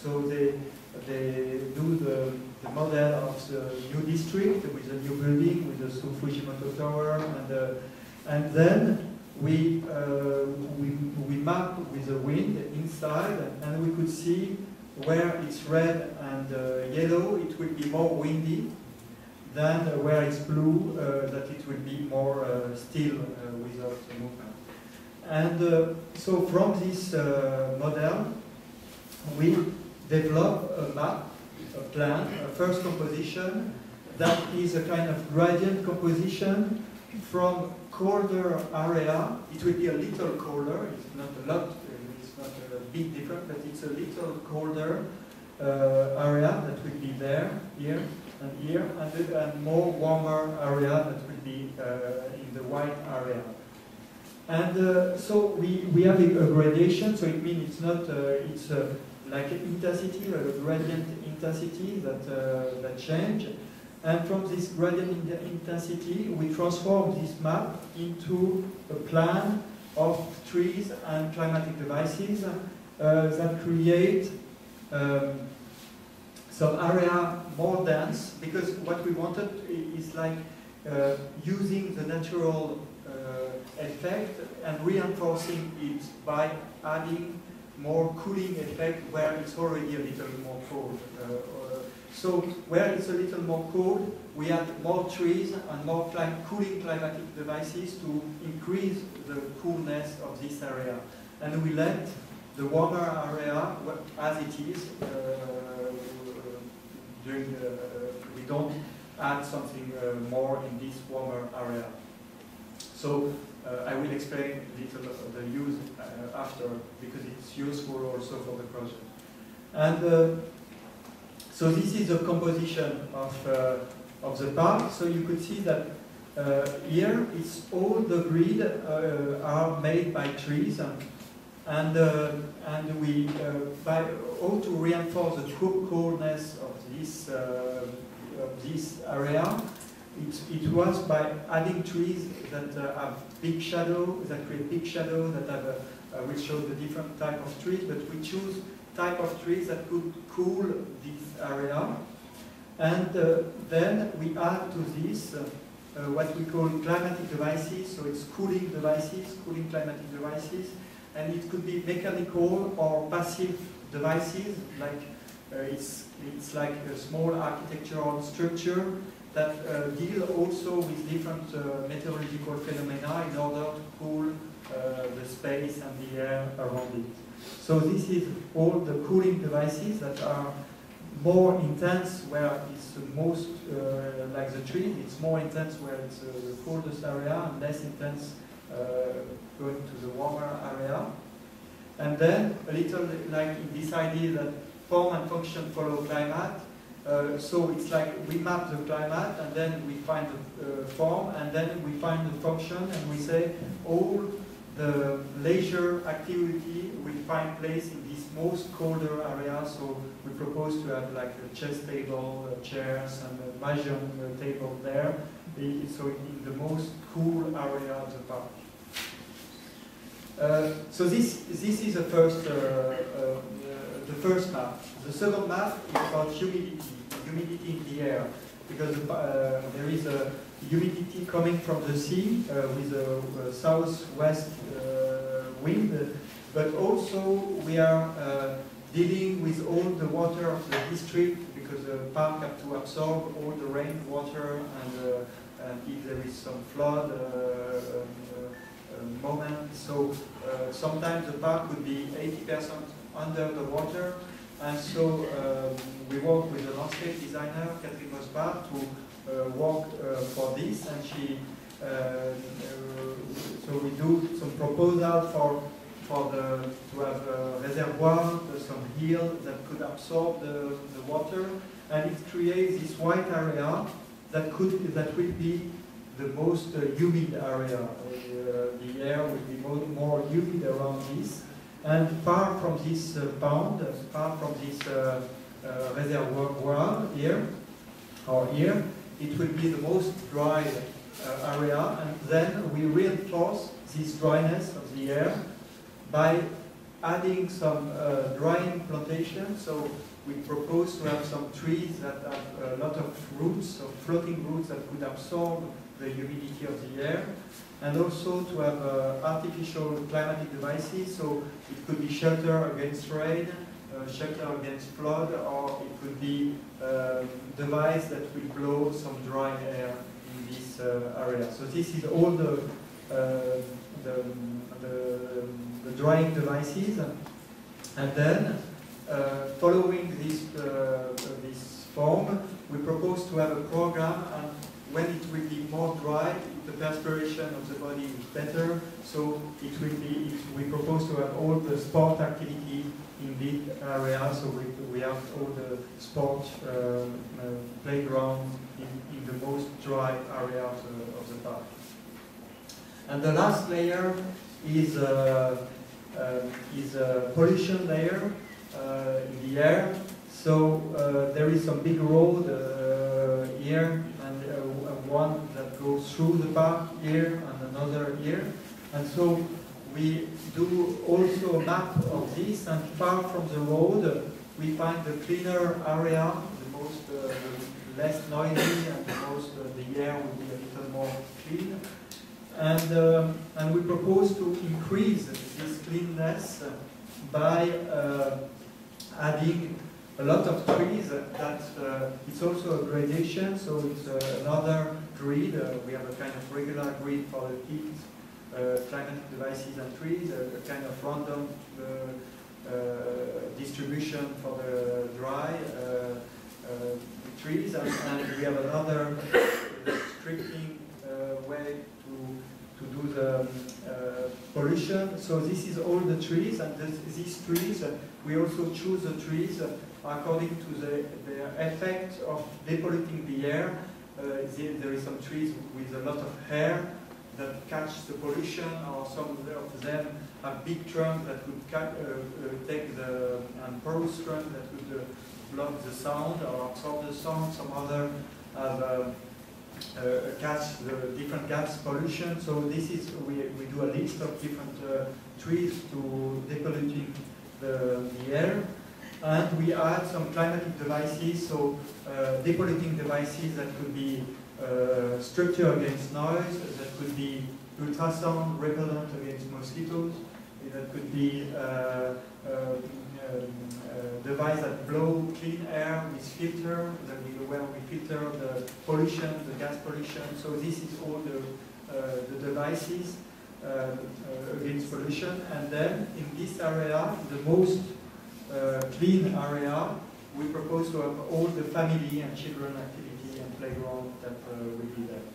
B: So they, they do the, the model of the new district with a new building, with the Fujimoto Tower, and, uh, and then we, uh, we, we map with the wind inside, and we could see where it's red and uh, yellow, it will be more windy, than uh, where it's blue, uh, that it will be more uh, still uh, without movement. And uh, so from this uh, model, we develop a map, a plan, a first composition that is a kind of gradient composition from colder area. It will be a little colder, it's not a lot, it's not a big difference, but it's a little colder uh, area that will be there, here, and here, and, and more warmer area that will be uh, in the white area. And uh, so we, we have a, a gradation, so it means it's not, uh, it's uh, like an intensity, like a gradient intensity that, uh, that change. And from this gradient in intensity, we transform this map into a plan of trees and climatic devices uh, that create um, some area more dense, because what we wanted is like uh, using the natural uh, effect and reinforcing it by adding more cooling effect where it's already a little more cold. Uh, uh, so where it's a little more cold, we add more trees and more clim cooling climatic devices to increase the coolness of this area. And we let the warmer area as it is. Uh, during the, uh, we don't add something uh, more in this warmer area. So uh, I will explain a little of the use uh, after, because it's useful also for the project. And uh, so this is the composition of, uh, of the park. So you could see that uh, here it's all the grid uh, are made by trees, and and, uh, and we uh, by how to reinforce the coolness of this uh, of this area. It, it was by adding trees that uh, have big shadow, that create big shadow, that have a, uh, will show the different type of trees, but we choose type of trees that could cool this area. And uh, then we add to this uh, uh, what we call climatic devices, so it's cooling devices, cooling climatic devices, and it could be mechanical or passive devices, like uh, it's, it's like a small architectural structure that uh, deal also with different uh, meteorological phenomena in order to cool uh, the space and the air around it. So this is all the cooling devices that are more intense where it's the most, uh, like the tree, it's more intense where it's uh, the coldest area, and less intense uh, going to the warmer area. And then a little like in this idea that form and function follow climate. Uh, so it's like we map the climate, and then we find the uh, form, and then we find the function, and we say all the leisure activity will find place in this most colder area. So we propose to have like a chess table, uh, chairs, and a mahjong uh, table there. So in the most cool area of the park. Uh, so this this is the first uh, uh, the first map. The second map is about humidity, humidity in the air, because uh, there is a humidity coming from the sea uh, with a, a southwest uh, wind, but also we are uh, dealing with all the water of the district, because the park have to absorb all the rainwater, and, uh, and if there is some flood uh, uh, moment, so uh, sometimes the park could be eighty percent under the water. And so um, we work with a landscape designer, Catherine Mospar, to uh, work uh, for this, and she, uh, uh, so we do some proposal for for the to have a reservoir, some hill that could absorb the, the water, and it creates this white area that could that will be the most uh, humid area. Uh, the air will be more, more humid around this. And far from this uh, pond, far from this uh, uh, reservoir here, or here, it will be the most dry uh, area, and then we reinforce this dryness of the air by adding some uh, drying plantation. So we propose to have some trees that have a lot of roots, of floating roots that could absorb the humidity of the air, and also to have uh, artificial climatic devices. So it could be shelter against rain, uh, shelter against flood, or it could be a device that will blow some dry air in this uh, area. So this is all the uh, the, the, the drying devices, and then uh, following this uh, this form, we propose to have a program, and when it will be more dry, the perspiration of the body is better. So it will be. It, we propose to have all the sport activity in this area. So we we have all the sport uh, uh, playground in, in the most dry area of the, of the park. And the last layer is uh, uh, is a pollution layer uh, in the air. So uh, there is some big road uh, here, and uh, one that goes through the park here, and another here. And so we do also a map of this, and far from the road, we find the cleaner area, the most uh, the less noisy, and the most uh, the air will be a little more clean. And, um, and we propose to increase this cleanness by uh, adding a lot of trees. That uh, it's also a gradation, so it's uh, another grid. Uh, we have a kind of regular grid for the heat, uh, climatic devices and trees, a, a kind of random uh, uh, distribution for the dry uh, uh, trees, and, and we have another restricting uh, way to to do the uh, pollution. So this is all the trees, and this, these trees, uh, we also choose the trees uh, according to the, their effect of depolluting the air. Uh, there is some trees with a lot of hair that catch the pollution, or some of them have big trunks that could uh, uh, take the, and porous trunk that could uh, block the sound or absorb the sound. Some other have uh, Uh, catch the different gas pollution. So this is, we, we do a list of different uh, trees to depolluting the, the air. And we add some climatic devices, so uh, depolluting devices that could be uh, structure against noise, that could be ultrasound repellent against mosquitoes, that could be uh, uh, Um, uh, device that blow clean air with filter, that we, where we filter the pollution, the gas pollution. So this is all the, uh, the devices uh, uh, against pollution. And then in this area, the most uh, clean area, we propose to have all the family and children activity and playground that uh, will be there.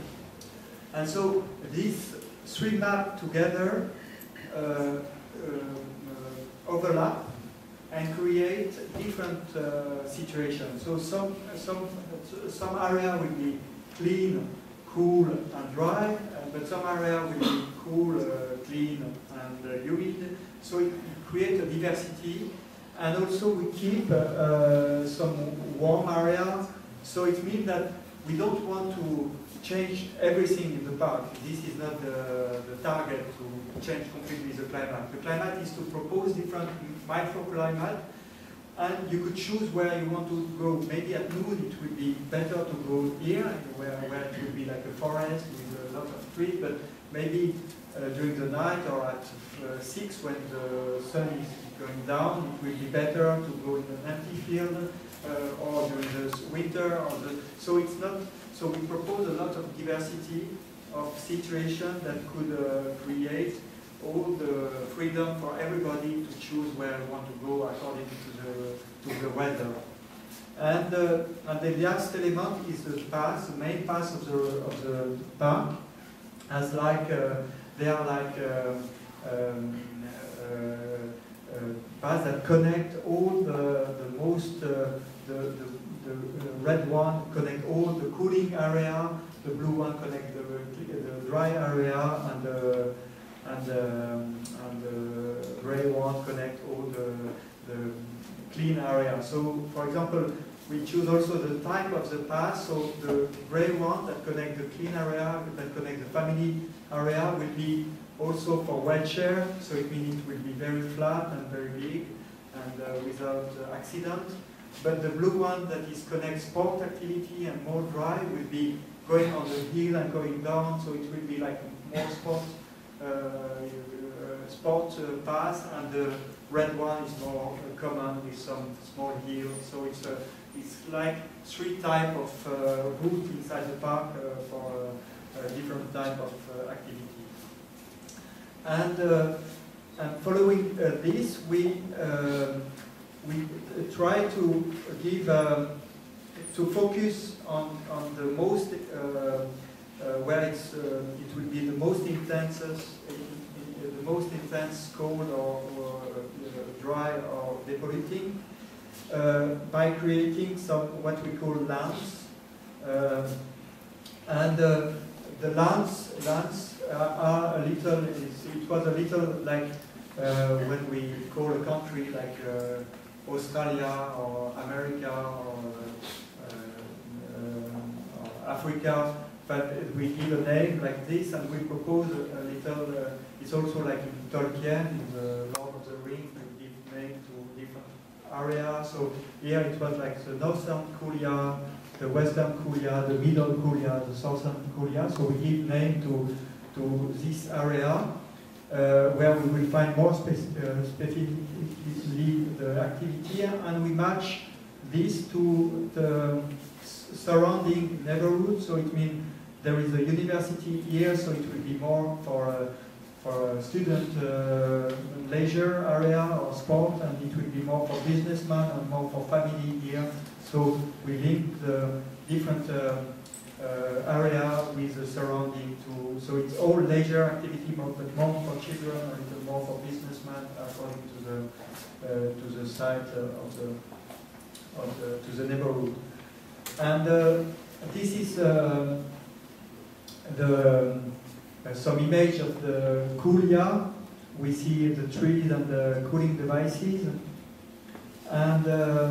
B: And so these three maps together uh, uh, overlap and create different uh, situations. So some, some, some area will be clean, cool and dry, uh, but some area will be cool, uh, clean and uh, humid. So it, it creates a diversity, and also we keep uh, some warm area. So it means that we don't want to change everything in the park. This is not the, the target, to change completely the climate. The climate is to propose different microclimate, and you could choose where you want to go. Maybe at noon it would be better to go here, where, where it would be like a forest with a lot of trees, but maybe uh, during the night or at uh, six when the sun is going down, it will be better to go in an empty field, uh, or during the winter. Or the, so it's not. So we propose a lot of diversity of situations that could uh, create all the freedom for everybody to choose where they want to go according to the to the weather. And uh, and the last element is the path, the main path of the of the park, as like uh, they are like uh, um, uh, uh, paths that connect all the the most uh, the, the the red one connect all the cooling area, the blue one connect the, the dry area, and the and um, and the gray one connect all the the clean area. So, for example, we choose also the type of the path. So the gray one that connects the clean area, that connects the family area, will be also for wheelchair. So it means it will be very flat and very big and uh, without uh, accident. But the blue one that is connects sport activity and more dry will be going on the hill and going down. So it will be like more sport, uh, uh, sport uh, path, and the red one is more uh, common with some small hill. So it's a It's like three type of uh, route inside the park uh, for uh, a different type of uh, activity. And, uh, and following uh, this, we uh, we try to give uh, to focus on on the most uh, uh, where it's uh, it will be the most intense, uh, the most intense cold or, or uh, dry or depolluting. Uh, by creating some what we call lands, uh, and uh, the lands lands are, are a little. It was a little like uh, when we call a country like uh, Australia or America or, uh, uh, or Africa, but we give a name like this, and we propose a, a little. Uh, it's also like in Tolkien, in the Lord of the Rings, we give name to different area. So here it was like the northern Kulia, the western Kulia, the middle Kulia, the southern Kulia. So we give name to to this area uh, where we will find more spec uh, specifically the activity, and we match this to the surrounding neighborhood. So it means there is a university here, so it will be more for a, for a student uh, leisure area or sport, and it will be more for businessmen and more for family here. So we link the different uh, uh, area with the surrounding to, so it's all leisure activity, but more for children, a little more for businessmen according to the uh, to the site uh, of the of the to the neighborhood. And uh, this is uh, the uh, some image of the Kulia. We see the trees and the cooling devices, and uh,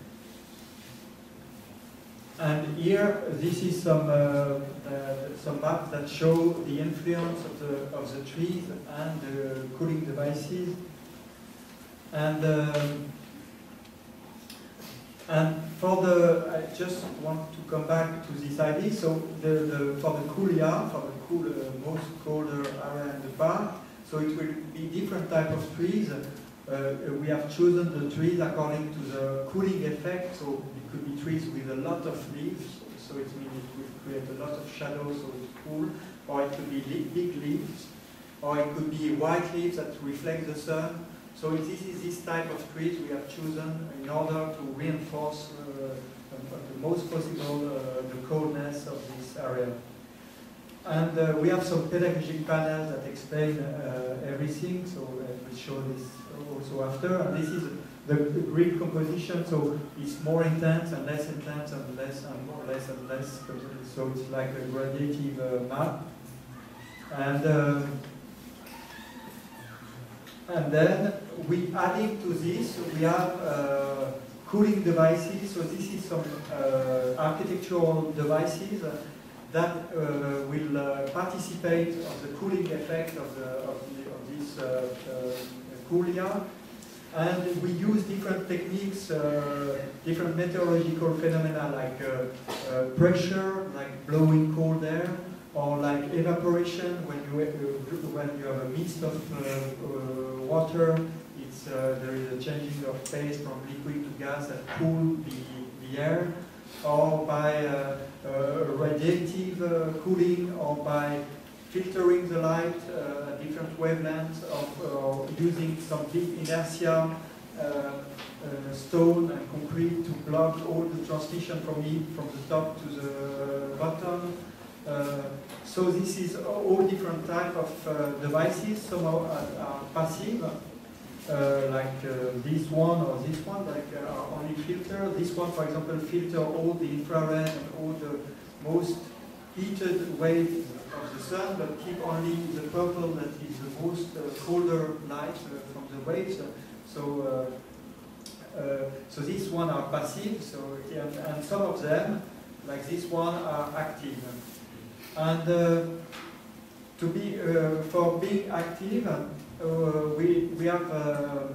B: and here this is some uh, uh, some maps that show the influence of the of the trees and the cooling devices, and. Um, And for the, I just want to come back to this idea. So the, the for the Kulia, for the cool, uh, most colder area in the park, so it will be different type of trees. Uh, we have chosen the trees according to the cooling effect. So it could be trees with a lot of leaves. So it means it will create a lot of shadow, so it's cool. Or it could be big leaves, or it could be white leaves that reflect the sun. So this is this type of trees we have chosen in order to reinforce uh, the most possible uh, the coldness of this area. And uh, we have some pedagogic panels that explain uh, everything, so I will show this also after. And this is the, the grid composition, so it's more intense and less intense and less and more less and less. So it's like a gradative uh, map. And uh, And then we adding to this, we have uh, cooling devices. So this is some uh, architectural devices that uh, will uh, participate of the cooling effect of, the, of, the, of this uh, uh, Kulia. And we use different techniques, uh, different meteorological phenomena like uh, uh, pressure, like blowing cold air, or like evaporation, when you uh, when you have a mist of uh, uh, water, it's uh, there is a changing of phase from liquid to gas that cool the, the air, or by uh, uh, radiative uh, cooling, or by filtering the light uh, at different wavelengths, of uh, using some big inertia uh, uh, stone and concrete to block all the transmission from heat from the top to the bottom. Uh, so this is all different type of uh, devices. Some are, are passive, uh, like uh, this one or this one, like uh, are only filter. This one, for example, filter all the infrared and all the most heated waves of the sun, but keep only the purple that is the most uh, colder light uh, from the waves. So uh, uh, so these one are passive, so and, and some of them, like this one, are active. And uh, to be uh, for being active, uh, we we have uh,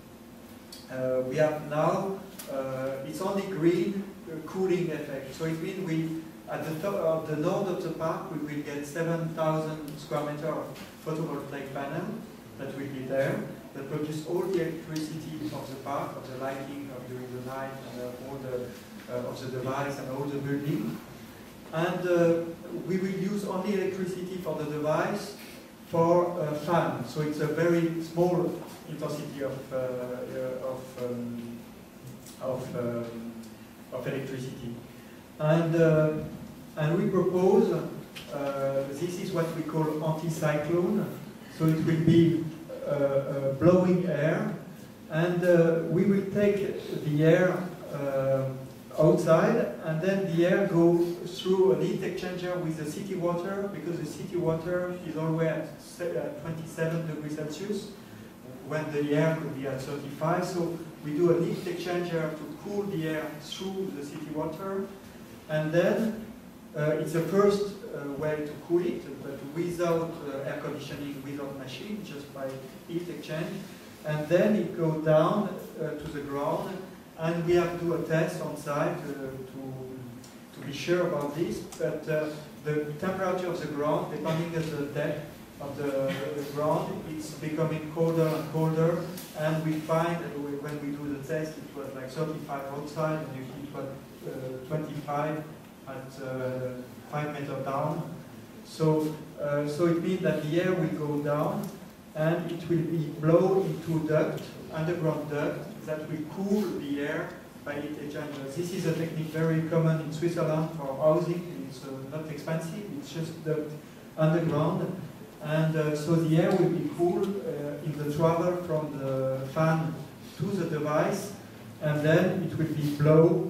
B: uh, we have now uh, it's only green uh, cooling effect. So it means we at the top of the north of the park we will get seven thousand square meter of photovoltaic panel that will be there that produce all the electricity of the park, of the lighting of during the night, and uh, all the uh, of the device and all the building. And uh, we will use only electricity for the device for a fan. So it's a very small intensity of uh, uh, of um, of, um, of electricity. And uh, and we propose uh, this is what we call anticyclone. So it will be uh, uh, blowing air, and uh, we will take the air uh, outside, and then the air goes through a heat exchanger with the city water, because the city water is always at twenty-seven degrees Celsius, when the air could be at thirty-five. So we do a heat exchanger to cool the air through the city water, and then uh, it's the first uh, way to cool it, but without uh, air conditioning, without machine, just by heat exchange. And then it goes down uh, to the ground, and we have to do a test on site uh, to, to be sure about this. But uh, the temperature of the ground, depending on the depth of the, the ground, it's becoming colder and colder. And we find that when we do the test, it was like thirty-five outside, and it was uh, twenty-five at uh, five meters down. So, uh, so it means that the air will go down, and it will be blown into duct, underground duct, that will cool the air by heat exchanger. This is a technique very common in Switzerland for housing. It's uh, not expensive, it's just duct underground. And uh, so the air will be cooled uh, in the travel from the fan to the device, and then it will be blow,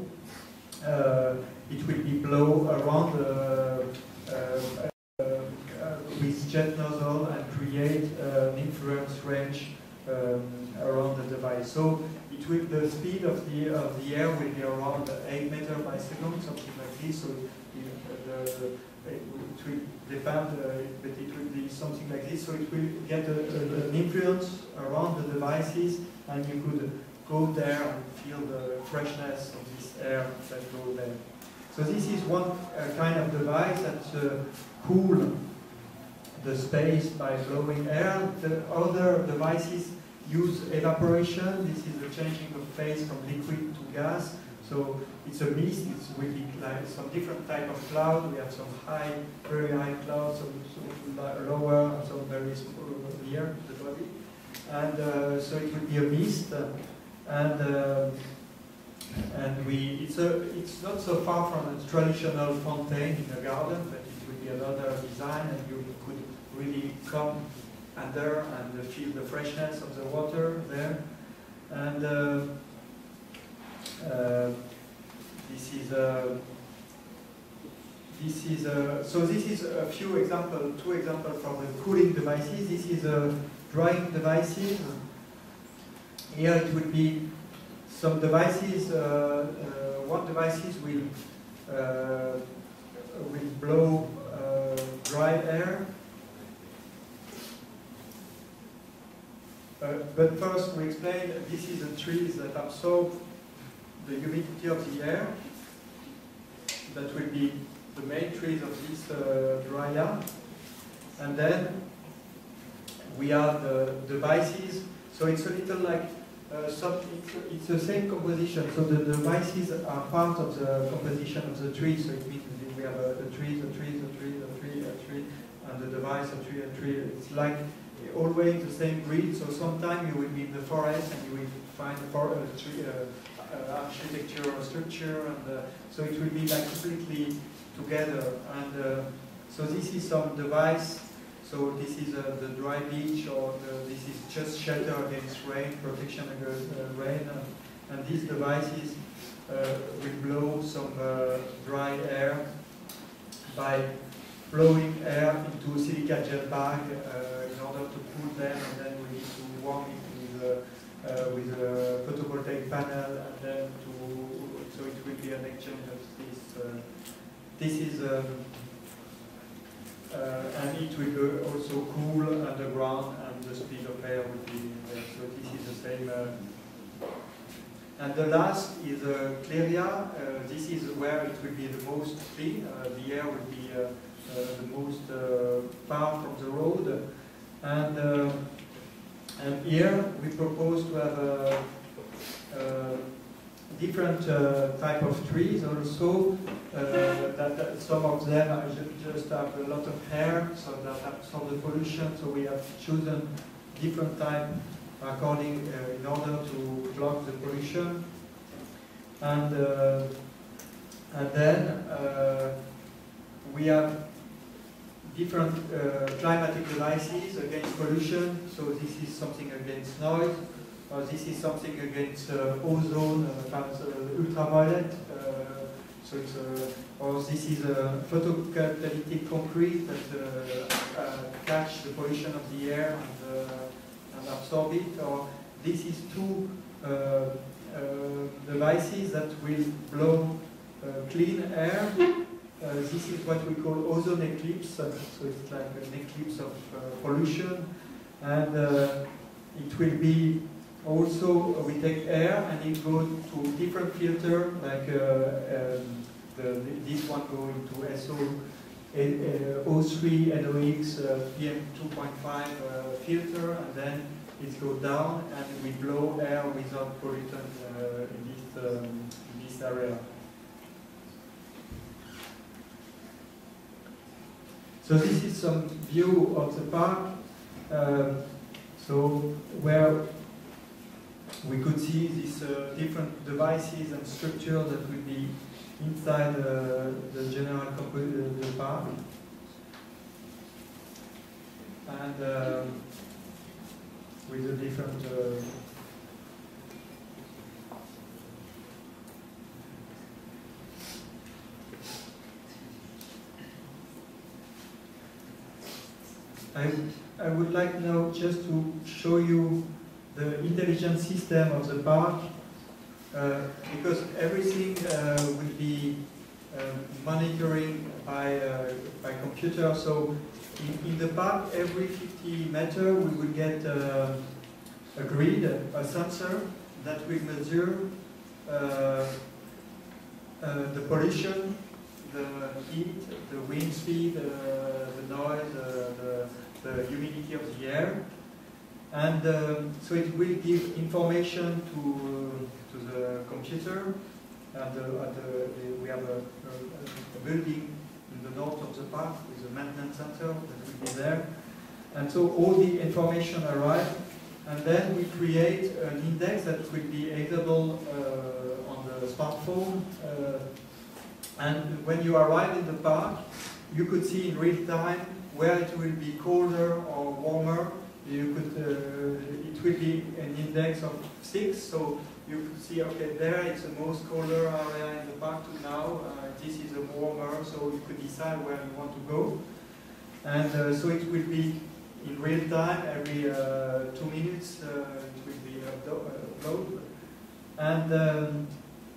B: uh, it will be blow around uh, uh, uh, with jet nozzle and create uh, an influence range um, around the device. So it will, the speed of the of the air will be around eight meters by second, something like this. So it, uh, the, it will depend, uh, but it will be something like this. So it will get a, a, an influence around the devices, and you could go there and feel the freshness of this air that go there. So this is one uh, kind of device that uh, cool the space by blowing air. The other devices use evaporation. This is the changing of phase from liquid to gas. So it's a mist. It's really like some different type of cloud. We have some high, very high clouds, some, some lower, and some very small near the body. And uh, so it will be a mist. Uh, and uh, and we it's a it's not so far from a traditional fountain in a garden, but it will be another design, and you could really come under and feel the freshness of the water there. And uh, uh, this is a this is a so this is a few examples, two examples for the cooling devices. This is a drying devices. Here it would be some devices. Uh, uh, one devices will uh, will blow uh, dry air. Uh, but first, we explain this is the trees that absorb the humidity of the air. That will be the main trees of this uh, dryad. And then we have the devices. So it's a little like uh, some, it's, it's the same composition. So the devices are part of the composition of the tree. So it means we have a, a tree, a tree, a tree, a tree, a tree, and the device, a tree, a tree. It's like always the same grid. So sometimes you will be in the forest and you will find a, for, a tree, uh, uh, architecture or structure, and uh, so it will be like completely together. And uh, so this is some device. So this is uh, the dry beach, or the, this is just shelter against rain, protection against uh, rain, uh, and these devices uh, will blow some uh, dry air by blowing air into silica gel bag uh, in order to cool them, and then we need to warm it with uh, uh, with a photovoltaic panel, and then to so it will be an exchange of this. Uh, this is um, uh, and it will also cool underground, and the speed of air will be there. So this is the same. Uh, and the last is uh, Cleria. Uh, this is where it will be the most clean. Uh, the air will be uh, uh, the most uh, far from the road, and. Uh, And here we propose to have a, a different uh, type of trees also. Uh, that, that some of them are ju just have a lot of hair, so that absorb the pollution. So we have chosen different type according uh, in order to block the pollution. And uh, and then uh, we have different uh, climatic devices against pollution. So this is something against noise, or this is something against uh, ozone, uh, uh, ultraviolet. Uh, so it's uh, or this is a photocatalytic concrete that uh, uh, catch the pollution of the air and, uh, and absorb it. Or this is two uh, uh, devices that will blow uh, clean air. Uh, this is what we call ozone eclipse, uh, so it's like an eclipse of uh, pollution, and uh, it will be also, uh, we take air and it goes to different filter, like uh, um, the, this one go into S O, O three, N O X, uh, P M two point five uh, filter, and then it goes down and we blow air without pollutant uh, in, this, um, in this area. So this is some view of the park, uh, so where we could see these uh, different devices and structures that will be inside uh, the general component of the park. And uh, with the different uh, I, I would like now just to show you the intelligent system of the park, uh, because everything uh, will be uh, monitoring by, uh, by computer. So in, in the park, every fifty meters, we will get uh, a grid, a sensor that will measure uh, uh, the pollution, the heat, the wind speed, uh, the noise, uh, the the humidity of the air, and um, so it will give information to uh, to the computer. And uh, at the, we have a, a, a building in the north of the park with a maintenance center that will be there, and so all the information arrive, and then we create an index that will be available uh, on the smartphone. Uh, and when you arrive in the park, you could see in real time where it will be colder or warmer. You could, uh, it will be an index of six, so you could see, okay, there it's the most colder area in the park to now, uh, this is a warmer, so you could decide where you want to go. And uh, so it will be in real time, every uh, two minutes uh, it will be uploaded. And, um,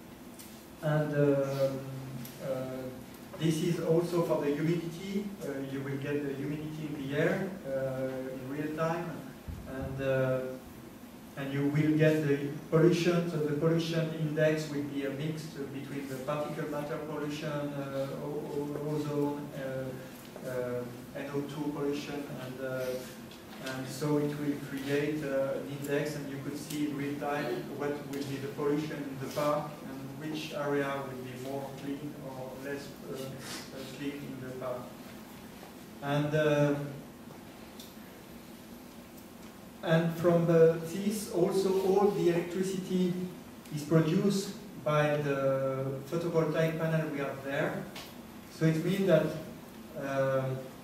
B: and um, uh, this is also for the humidity. Uh, you will get the humidity in the air uh, in real time, and uh, and you will get the pollution. So the pollution index will be a mix between the particle matter pollution, uh, ozone, uh, uh, N O two pollution, and uh, and so it will create uh, an index, and you could see in real time what will be the pollution in the park and which area will be more clean or less uh, clean in the park. And uh, and from the, this also all the electricity is produced by the photovoltaic panel we have there. So it means that uh,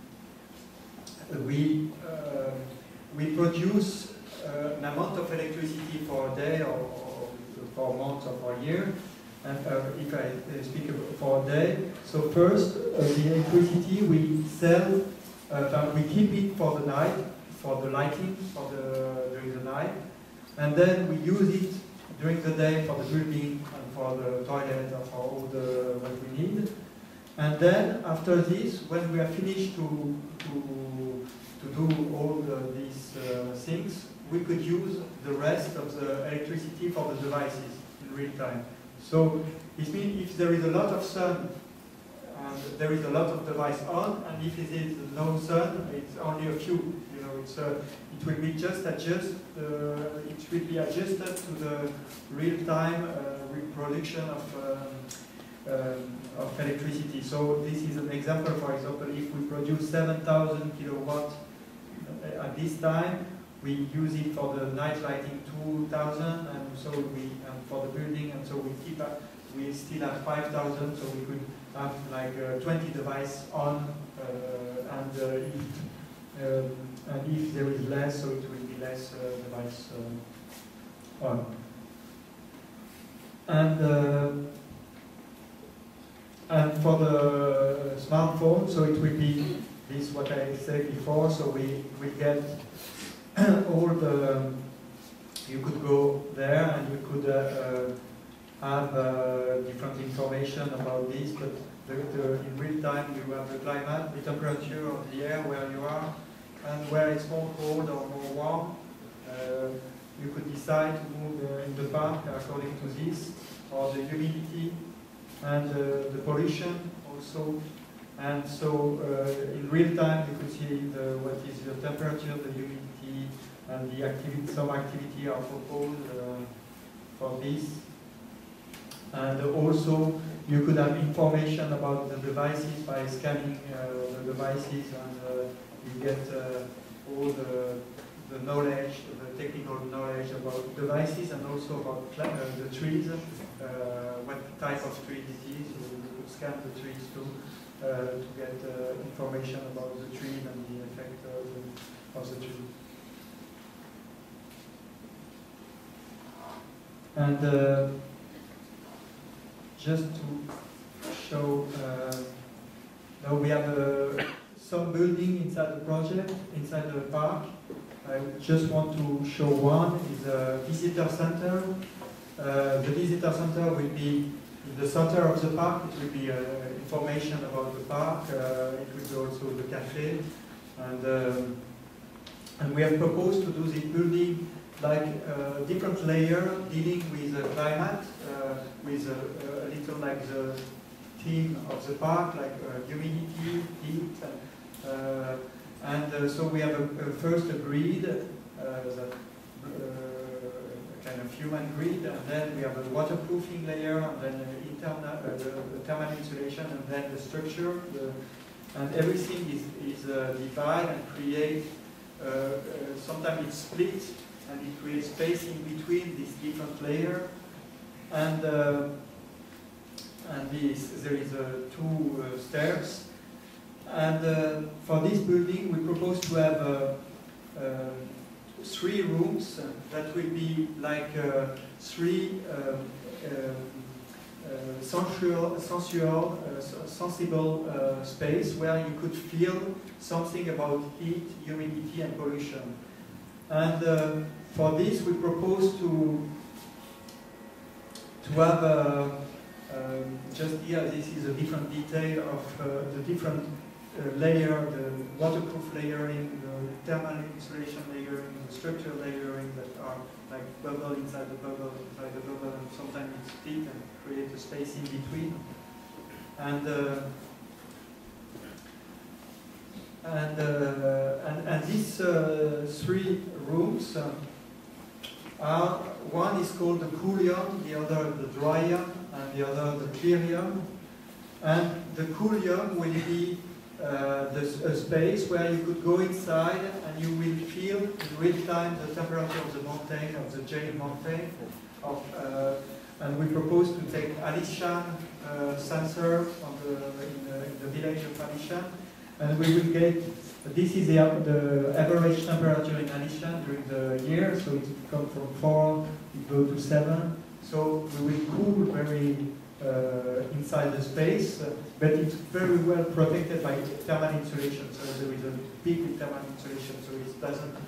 B: we uh, we produce uh, an amount of electricity for a day or, or for a month or for a year. And uh, if I uh, speak for a day, so first uh, the electricity we sell, uh, we keep it for the night, for the lighting, for the during the night, and then we use it during the day for the building and for the toilet and for all the what we need. And then after this, when we are finished to to to do all the, these uh, things, we could use the rest of the electricity for the devices in real time. So it means if there is a lot of sun and there is a lot of device on, and if it is no sun, it's only a few. You know, it's uh, it will be just adjust. Uh, it will be adjusted to the real-time uh, reproduction of um, um, of electricity. So this is an example. For example, if we produce seven thousand kilowatt at this time, we use it for the night lighting two thousand, and so we and for the building, and so we keep up. We still have five thousand, so we could have like uh, twenty devices on, uh, and uh, if um, and if there is less, so it will be less uh, device uh, on. And uh, and for the smartphone, so it will be this what I said before. So we we get all the. You could go there and you could. Uh, uh, have uh, different information about this, but the, the, in real time you have the climate, the temperature of the air where you are, and where it's more cold or more warm. Uh, you could decide to move uh, in the park according to this, or the humidity and uh, the pollution also. And so uh, in real time you could see the, what is the temperature, the humidity, and the activity, some activity are proposed uh, for this. And also, you could have information about the devices by scanning uh, the devices, and uh, you get uh, all the, the knowledge, the technical knowledge about devices, and also about uh, the trees, uh, what type of tree it is. You could scan the trees too uh, to get uh, information about the tree and the effect of the, of the tree. And uh, just to show, uh, now we have uh, some building inside the project, inside the park. I just want to show one, is a visitor center. Uh, the visitor center will be in the center of the park. It will be uh, information about the park. Uh, it will be also the cafe. And, um, and we have proposed to do this building like a different layer dealing with the climate, uh, with a, a little like the theme of the park, like uh, humidity, heat, and, uh, and uh, so we have a, a first a grid, uh, that, uh, kind of human grid, and then we have a waterproofing layer, and then an internal, uh, the, the thermal insulation, and then the structure, the, and everything is, is uh, divided and create. Uh, uh, sometimes it's split, and it creates space in between these different layers. And uh, and this, there is uh, two uh, stairs. And uh, for this building, we propose to have uh, uh, three rooms uh, that will be like uh, three uh, uh, uh, sensual, sensual uh, sensible uh, space where you could feel something about heat, humidity, and pollution. And uh, for this, we propose to to have a, um, just here. This is a different detail of uh, the different uh, layer, the waterproof layering, the thermal insulation layering, the structural layering that are like bubble inside the bubble, inside the bubble, and sometimes it's split and create a space in between. And uh, And, uh, and, and these uh, three rooms uh, are, one is called the coolium, the other the dryum, and the other the clearium. And the coolium will be uh, the, a space where you could go inside and you will feel in real time the temperature of the mountain, of the Jail Mountain. Of, uh, and we propose to take Alishan uh, sensor on the, in, the, in the village of Alishan. And we will get, this is the, the average temperature in Alishan during the year, so it comes from four, it goes to seven. So we will cool very uh, inside the space, uh, but it's very well protected by thermal insulation. So there is a big thermal insulation, so it doesn't,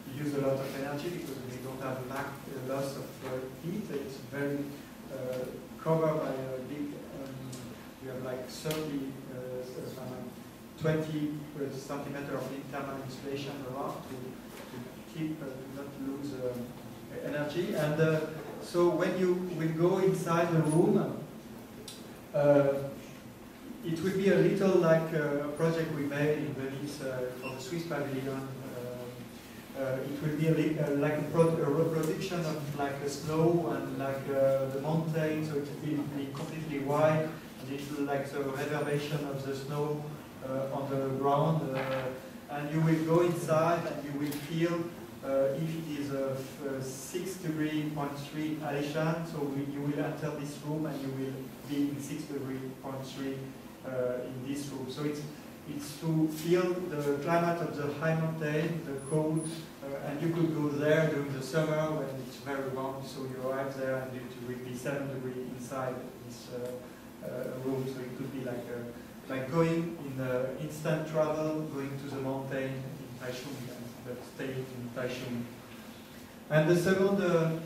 B: use a lot of energy because we don't have lack, uh, loss of uh, heat. It's very uh, covered by a big, um, we have like thirty, uh, twenty centimeter of thermal insulation around to, to keep, uh, to not lose uh, energy. And uh, so when you will go inside the room, uh, it will be a little like uh, a project we made in Venice uh, for the Swiss pavilion. Uh, uh, it will be a li uh, like a, pro a reproduction of like the snow and like uh, the mountain, so it will be completely white, and it will like the reverberation of the snow uh, on the ground. Uh, and you will go inside and you will feel uh, if it is a, a six degree point three Alishan, so we, you will enter this room and you will be in six degree point three uh, in this room. So it's it's to feel the climate of the high mountain, the cold, uh, and you could go there during the summer when it's very warm. So you arrive there and it will be seven degrees inside this uh, uh, room. So it could be like a, like going in the instant travel, going to the mountain in Taichung and but staying in Taichung. And the second uh,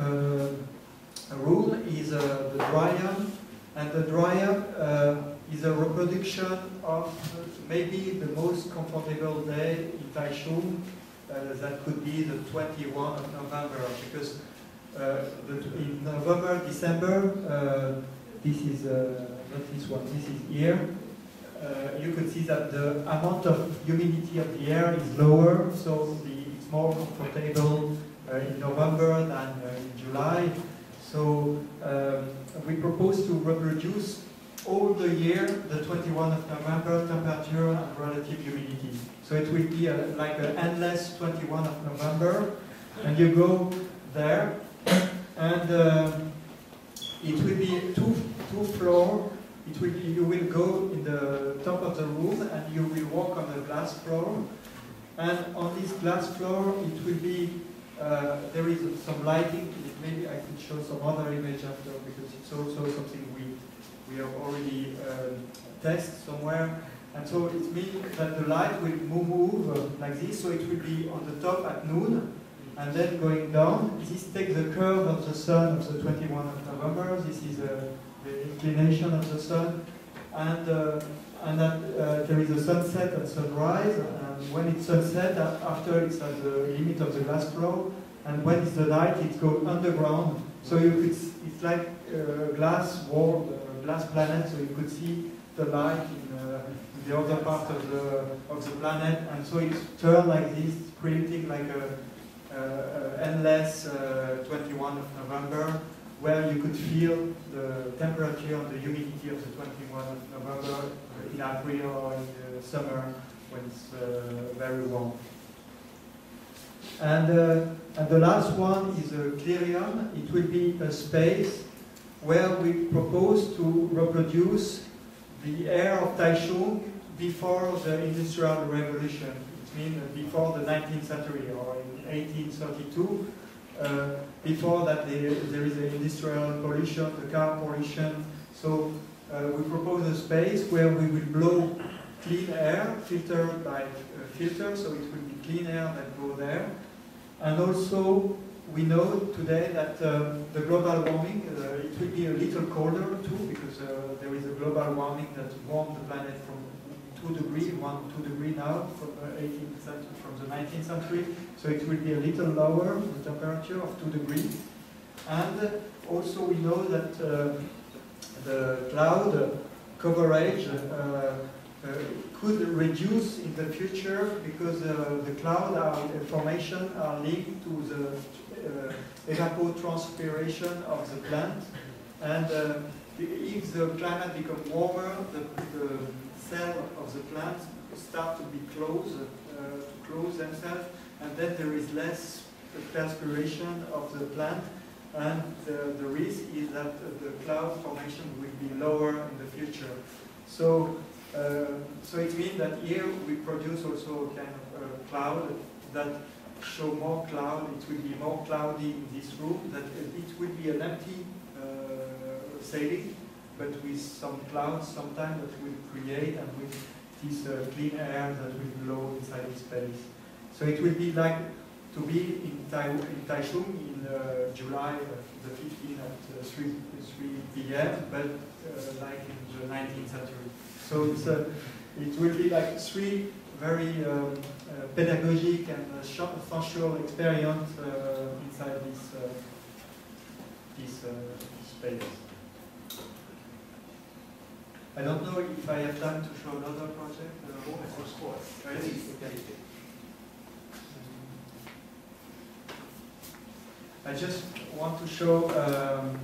B: uh, room is uh, the Dryam, and the Dryam uh, is a reproduction of maybe the most comfortable day in Taichung. Uh, that could be the twenty-first of November, because uh, the, in November, December, uh, this is uh, not this one, this is here. Uh, you could see that the amount of humidity of the air is lower, so the, it's more comfortable uh, in November than uh, in July. So um, we propose to reproduce all the year the twenty-first of November temperature and relative humidity. So it will be a, like an endless twenty-first of November, and you go there, and uh, it will be two two floor. It will be, you will go in the top of the room and you will walk on the glass floor. And on this glass floor, it will be, uh, there is some lighting. Maybe I could show some other image after, because it's also something we, we have already um, tested somewhere. And so it means that the light will move, move uh, like this, so it will be on the top at noon, and then going down. This takes the curve of the sun of the twenty-first of November. This is a the inclination of the sun, and uh, and that uh, there is a sunset and sunrise, and when it's sunset, after it's at the limit of the glass floor, and when it's the night, it goes underground. So you, it's it's like a glass world, a glass planet. So you could see the light in, uh, in the other part of the of the planet, and so it's turned like this, creating like a, a, a endless uh, twenty-first of November, where you could feel the temperature and the humidity of the twenty-first of November in April or in the summer when it's uh, very warm. And, uh, and the last one is a Clerium. It will be a space where we propose to reproduce the air of Taichung before the Industrial Revolution. It means before the nineteenth century, or in eighteen thirty-two. Uh, before that, there, there is an industrial pollution, the car pollution. So uh, we propose a space where we will blow clean air, filtered by uh, filters, so it will be clean air that go there. And also, we know today that uh, the global warming, uh, it will be a little colder too, because uh, there is a global warming that warms the planet from two degrees, one, two degrees now, from the eighteenth century, from the nineteenth century. So it will be a little lower, the temperature of two degrees. And also we know that uh, the cloud coverage uh, uh, could reduce in the future, because uh, the cloud are, formation are linked to the uh, evapotranspiration of the plant. And uh, if the climate becomes warmer, the, the cell of the plant start to be closed, uh, to close themselves, and then there is less perspiration of the plant, and the, the risk is that the cloud formation will be lower in the future. So, uh, so it means that here we produce also a kind of uh, cloud that show more cloud. It will be more cloudy in this room. That it will be an empty uh, ceiling, but with some clouds sometimes that will create, and with this uh, clean air that will blow inside the space. So it will be like to be in, tai in Taichung in uh, July uh, the fifteenth at uh, three p m but uh, like in the nineteenth century. So it's uh, it will be like three very um, uh, pedagogic and uh, sensual experience uh, inside this uh, this uh, space. I don't know if I have time to show another project. Uh,
C: oh, of course.
B: Really? Okay. I just want to show um,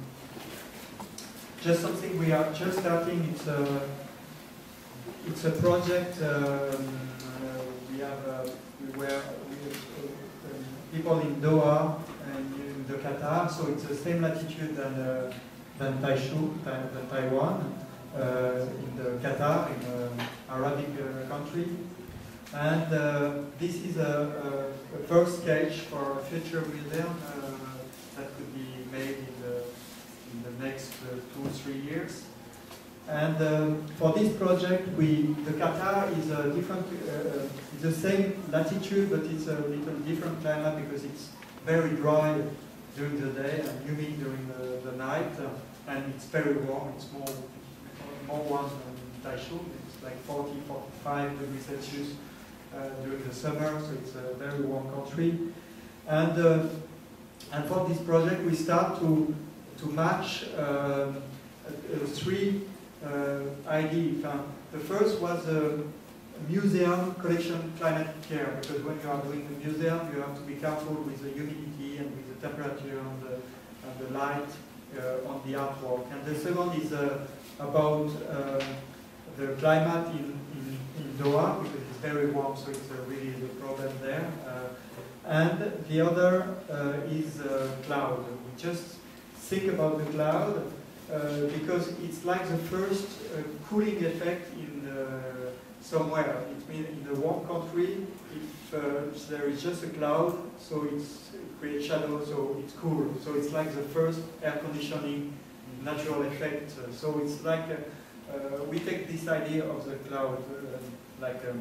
B: just something we are just starting. It's a it's a project. Um, uh, we have uh, we were we have, uh, people in Doha and in the Qatar, so it's the same latitude than uh, than Taichung, than, than Taiwan. Uh, in the Qatar, in an Arabic uh, country. And uh, this is a, a, a first sketch for a future museum uh, that could be made in the, in the next uh, two or three years. And um, for this project, we the Qatar is a different, uh, it's the same latitude, but it's a little different climate because it's very dry during the day and humid during the, the night, uh, and it's very warm. It's more more warm than Taichung. It's like forty, forty-five degrees Celsius uh, during the summer, so it's a very warm country. And uh, and for this project, we start to to match um, uh, uh, three uh, ideas. Uh, the first was a museum collection climate care, because when you are doing a museum, you have to be careful with the humidity and with the temperature and the, and the light uh, on the artwork. And the second is uh, about uh, the climate in, in, in Doha, because it's very warm, so it's uh, really the problem there. Uh, and the other uh, is uh, cloud. We just think about the cloud uh, because it's like the first uh, cooling effect in uh, somewhere. It means in the warm country, if uh, there is just a cloud, so it's, it creates shadow, so it's cool. So it's like the first air conditioning natural effect. Uh, so it's like uh, uh, we take this idea of the cloud, uh, like, um,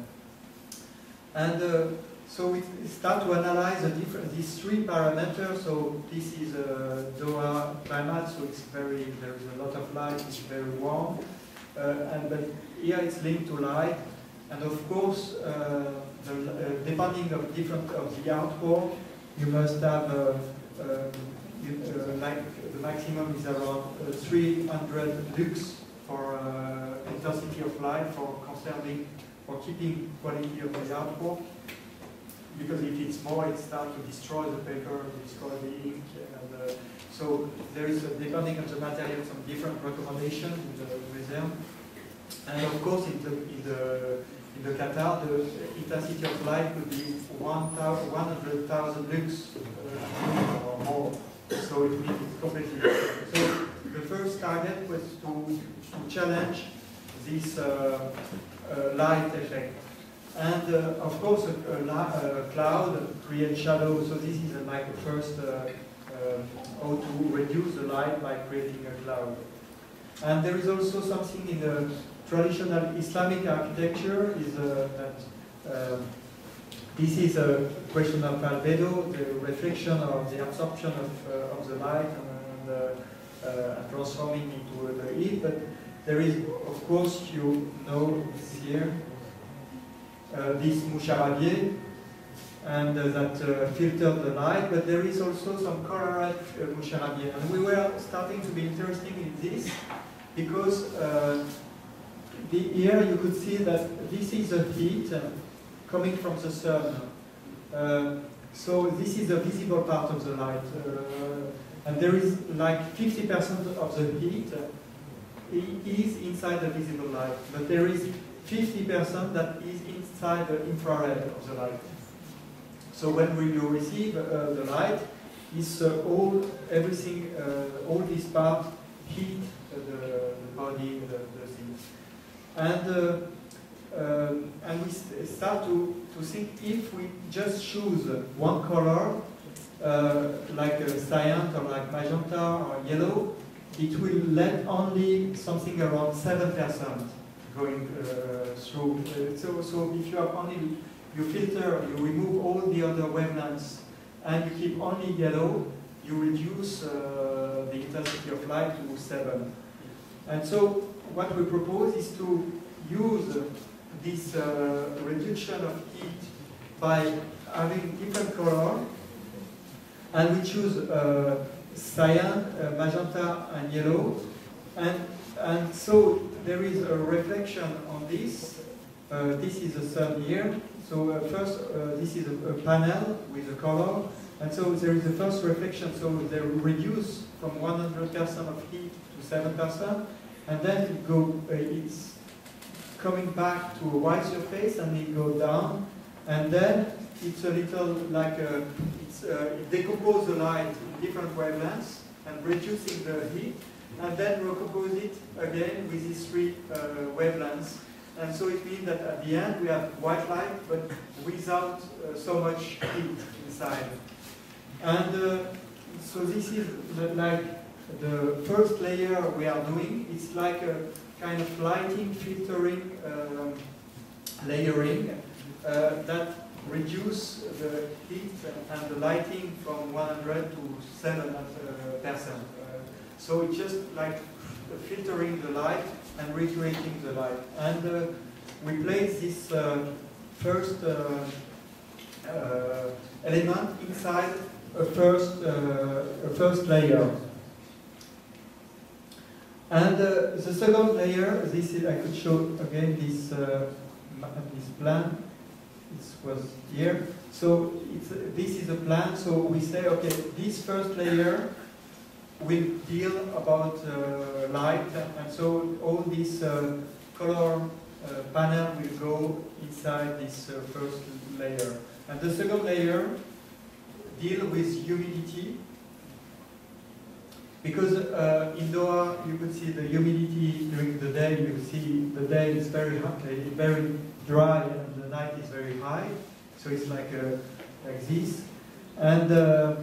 B: and uh, so we start to analyze the different these three parameters. So this is a Doha climate, so it's very there is a lot of light, it's very warm, uh, and but here it's linked to light, and of course, uh, the, uh, depending of different of the artwork, you must have. Uh, uh, You, uh, like the maximum is around uh, three hundred lux for uh, intensity of light, for conserving, for keeping quality of the artwork. Because if it's more, it starts to destroy the paper, destroy the ink, and uh, so there is, a, depending on the material, some different recommendations in the museum. And of course, in the in the in the Qatar, the intensity of light could be one hundred thousand lux uh, or more. So it means it's completely different. So the first target was to, to challenge this uh, uh, light effect. And uh, of course, a, a, a cloud creates shadow. So this is uh, like the first uh, uh, how to reduce the light by creating a cloud. And there is also something in the traditional Islamic architecture is uh, that uh, this is a question of albedo, the reflection of the absorption of, uh, of the light and, uh, uh, and transforming into the heat. But there is, of course, you know this here, uh, this Moucharabieh, and uh, that uh, filtered the light. But there is also some colored uh, Moucharabieh. And we were starting to be interested in this because uh, the, here you could see that this is the heat uh, coming from the sun. Uh, so this is the visible part of the light. Uh, and there is like fifty percent of the heat uh, is inside the visible light. But there is fifty percent that is inside the infrared of the light. So when we, you receive uh, the light, it's uh, all, everything, uh, all this part heat uh, the, the body, the, the things. And uh, Um, and we st start to, to think if we just choose one color, uh, like a cyan or like magenta or yellow, it will let only something around seven percent going uh, through. Uh, so, so if you have only, you filter, you remove all the other wavelengths, and you keep only yellow, you reduce uh, the intensity of light to seven. And so what we propose is to use this uh, reduction of heat by having different color, and we choose uh, cyan, uh, magenta, and yellow, and and so there is a reflection on this. Uh, this is the sun here. So uh, first, uh, this is a, a panel with a color, and so there is the first reflection. So they reduce from one hundred percent of heat to seven percent, and then it go. Uh, it's coming back to a white surface, and it go down, and then it's a little like a, it's uh, it decomposes the light in different wavelengths and reducing the heat, and then recompose it again with these three uh, wavelengths. And so it means that at the end we have white light, but without uh, so much heat inside. And uh, so this is the, like the first layer we are doing. It's like a kind of lighting, filtering, um, layering uh, that reduce the heat and the lighting from one hundred to seven percent. Uh, so it's just like filtering the light and recreating the light. And uh, we place this uh, first uh, uh, element inside a first, uh, a first layer. And uh, the second layer, this is, I could show again this, uh, this plan. This was here. So it's, this is a plan. So we say, okay, this first layer will deal about uh, light, and so all this uh, color uh, panel will go inside this uh, first layer. And the second layer deal with humidity, because uh, in Doha you could see the humidity during the day. You see the day is very hot, very dry, and the night is very high. So it's like uh, like this, and. Uh,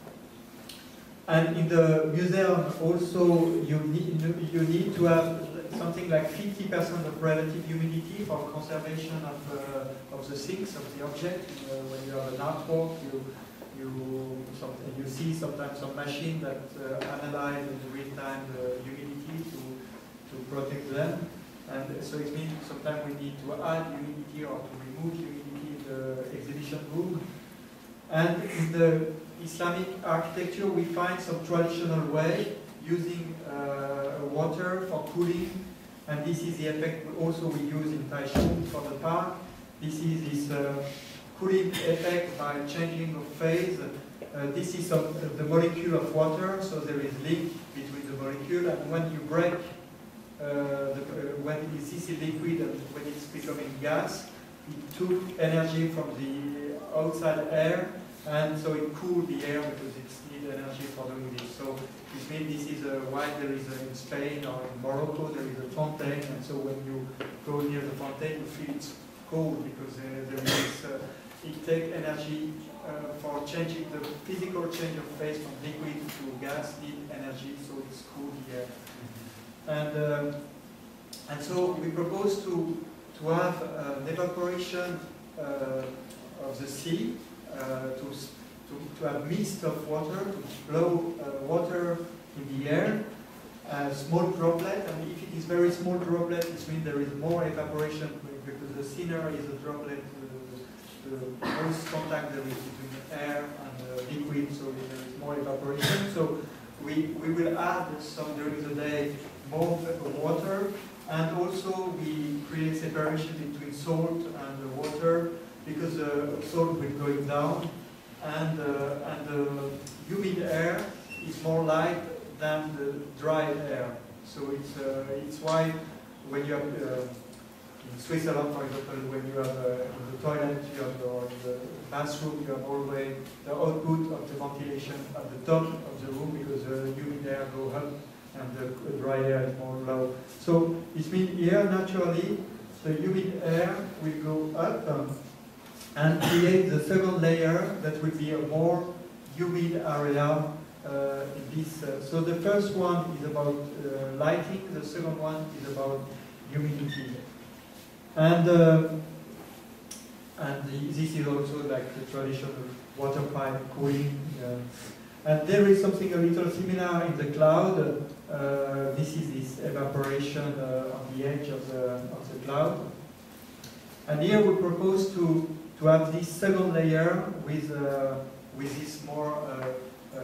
B: And in the museum also you need, you need to have something like fifty percent of relative humidity for conservation of, uh, of the things, of the object. Uh, when you have an artwork, you, you, some, you see sometimes some machine that uh, analyze in real time the humidity to, to protect them. And so it means sometimes we need to add humidity or to remove humidity in the exhibition room. And in the Islamic architecture, we find some traditional way using uh, water for cooling, and this is the effect also we use in Taichung for the park. This is this uh, cooling effect by changing of phase. Uh, this is some, uh, the molecule of water, so there is link between the molecule, and when you break, uh, the, uh, when this is liquid and when it's becoming gas, it took energy from the outside air, and so it cooled the air because it needs energy for doing this. So this means this is a, why there is a, in Spain or in Morocco there is a fountain, and so when you go near the fountain you feel it's cold because uh, there is uh, it takes energy uh, for changing the physical change of phase from liquid to gas need energy, so it's cool the air. And um, and so we propose to to have uh, an evaporation uh, of the sea. Uh, to, to, to have mist of water, to blow uh, water in the air, a small droplet, and if it is very small droplet, it means there is more evaporation because the thinner is a droplet, the, the most contact there is between the air and the liquid, so there is more evaporation. So we, we will add some during the day more water, and also we create separation between salt and the water, because the uh, salt will going down, and uh, and the humid air is more light than the dry air. So it's uh, it's why when you have uh, in Switzerland, for example, when you have uh, in the toilet, you have or in the bathroom, you have always the output of the ventilation at the top of the room because the humid air go up and the dry air is more low. So it means here naturally the humid air will go up. Um, and create the second layer that will be a more humid area uh, in this. Uh, so the first one is about uh, lighting, the second one is about humidity. And uh, and the, this is also like the traditional water pipe cooling. Uh, and there is something a little similar in the cloud. Uh, this is this evaporation uh, on the edge of the, of the cloud. And here we propose to, to have this second layer with, uh, with this more uh, um,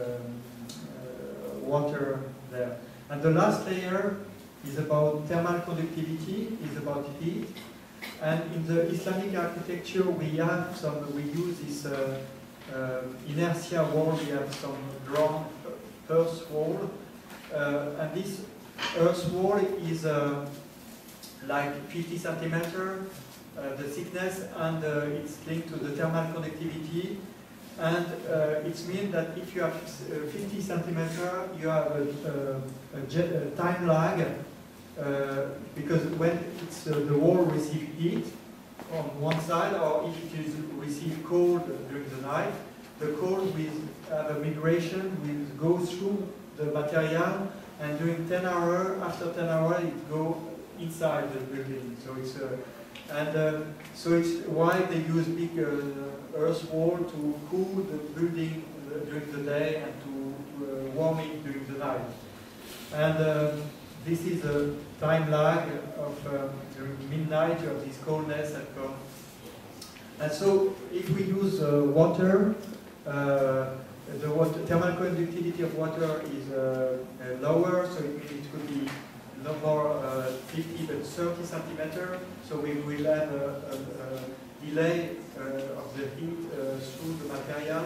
B: uh, water there. And the last layer is about thermal conductivity, is about heat. And in the Islamic architecture, we have some, we use this uh, uh, inertia wall, we have some ground earth wall. Uh, and this earth wall is uh, like fifty centimeter, uh, the thickness, and uh, it's linked to the thermal conductivity. And uh, it means that if you have fifty centimeter, you have a, a, a, jet, a time lag. Uh, because when it's, uh, the wall receives heat on one side, or if it is receive cold during the night, the cold will have a migration, will go through the material, and during ten hours, after ten hours, it go inside the building. So it's uh, and uh, so it's why they use big uh, earth wall to cool the building uh, during the day and to uh, warm it during the night. And uh, this is a time lag of um, during midnight you have this coldness that comes. And so if we use uh, water, uh, the water, thermal conductivity of water is uh, uh, lower, so it, it could be no more uh, fifty but thirty centimeter. So we will have a, a, a delay uh, of the heat uh, through the material.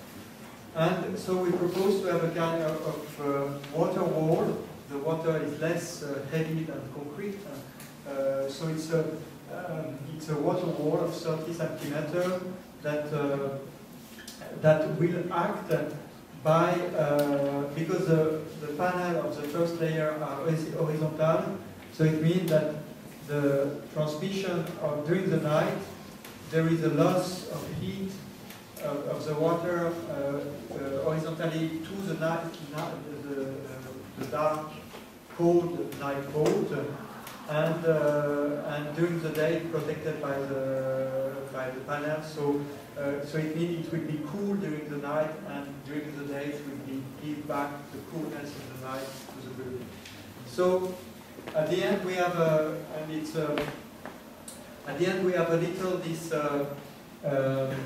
B: And so we propose to have a kind of, of uh, water wall. The water is less uh, heavy than concrete, uh, so it's a um, it's a water wall of thirty centimeters that uh, that will act by uh, because the the panel of the first layer are horizontal, so it means that the transmission of during the night there is a loss of heat of, of the water uh, uh, horizontally to the night the, the, the dark, cold night cold, and uh, and during the day protected by the by the panel. So uh, so it means it will be cool during the night, and during the day it will be give back the coolness of the night to the building. So at the end we have a and it's a, at the end we have a little this uh, um,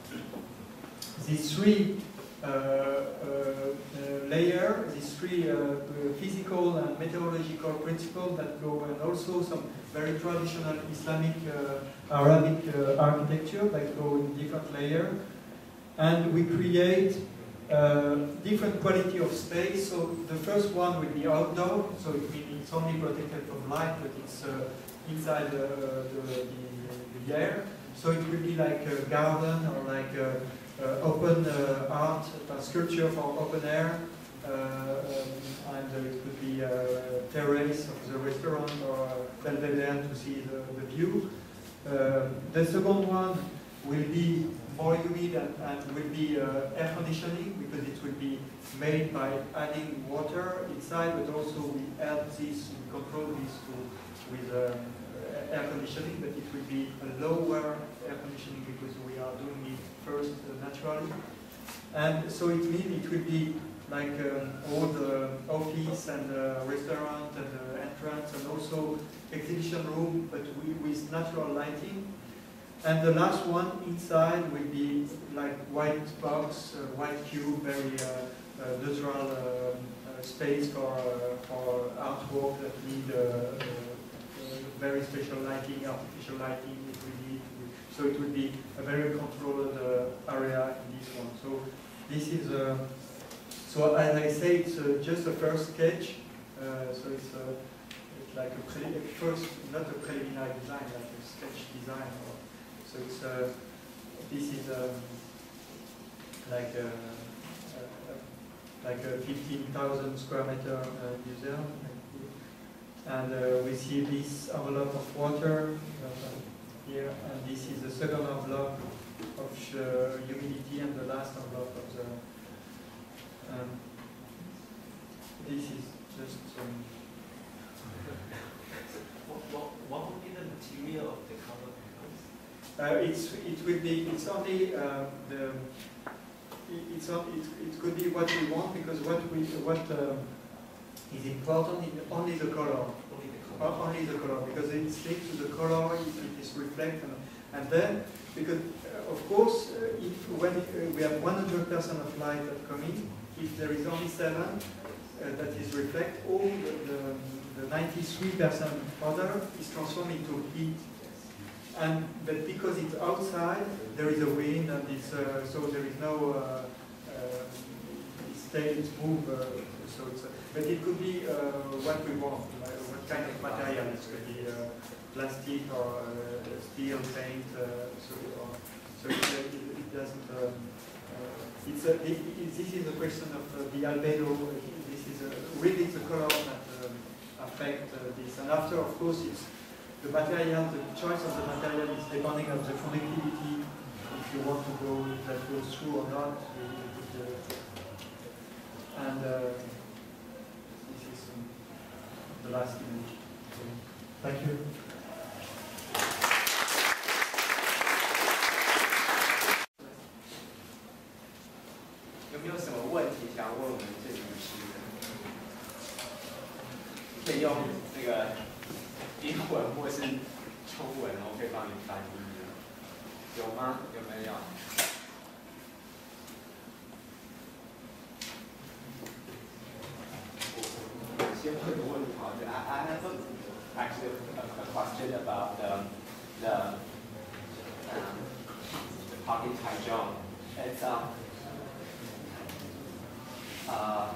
B: these three. Uh, uh, uh, layer, these three uh, physical and meteorological principles that go, and also some very traditional Islamic, uh, Arabic uh, architecture that go in different layers. And we create uh, different quality of space. So the first one will be outdoor, so it means it's only protected from light, but it's uh, inside the, the, the, the air. So it will be like a garden or like a, Uh, open uh, art, uh, sculpture for open air, uh, um, and uh, it could be a terrace of the restaurant or Belvedere to see the, the view. Uh, the second one will be more humid and, and will be uh, air conditioning, because it will be made by adding water inside, but also we add this, we control this to, with uh, air conditioning, but it will be a lower air conditioning because we are doing it first uh, naturally. And so it means it will be like um, all the office and uh, restaurant and uh, entrance, and also exhibition room, but we, with natural lighting. And the last one inside will be like white box, uh, white cube, very uh, uh, neutral uh, uh, space for, uh, for artwork that need uh, uh, very special lighting, artificial lighting. It will need, so it will be a very controlled uh, area in this one. So this is, uh, so as I say, it's uh, just a first sketch. Uh, so it's, uh, it's like a, pre a first, not a preliminary design, like a sketch design. Or, so it's, uh, this is um, like a, a, a like a fifteen thousand square meter uh, museum. And uh, we see this envelope of water uh, here, and this is the second envelope of uh, humidity, and the last envelope of the. Um, this is just. Um,
C: what, what, what would be the material of the color panels?
B: Uh, it's it will be it's only uh, the it's on, it, it could be what we want, because what we what uh, is important is only the color.
C: Only the color.
B: Uh, only the color, because it's linked to the color, it, it is reflected, and then because uh, of course uh, if when uh, we have one hundred percent of light that come in, if there is only seven uh, that is reflect, all the, the, the ninety-three percent other is transformed into heat. And but because it's outside, there is a wind, and it's uh, so there is no uh, uh, it stays move. Uh, so it's uh, but it could be uh, what we want, like what kind of material. It could be uh, plastic or uh, steel, paint. Uh, so or, so it, it, it doesn't. Um, uh, it's a, it, it, this is a question of uh, the albedo. This is a, really the color that um, affect uh, this, and after, of course, it's. The material, the choice of the material is depending on the conductivity. If you want to go, if that goes through or not. And uh, this is um, the last image. So, thank you.
C: 有没有什么问题想问我们这组师的？可以用这个。 英文或是中文，我可以帮你翻译的，有吗？有没有？先问个问题好，就 I I have a, actually a, a question about the the um, the Pocket Taichung. It's um uh,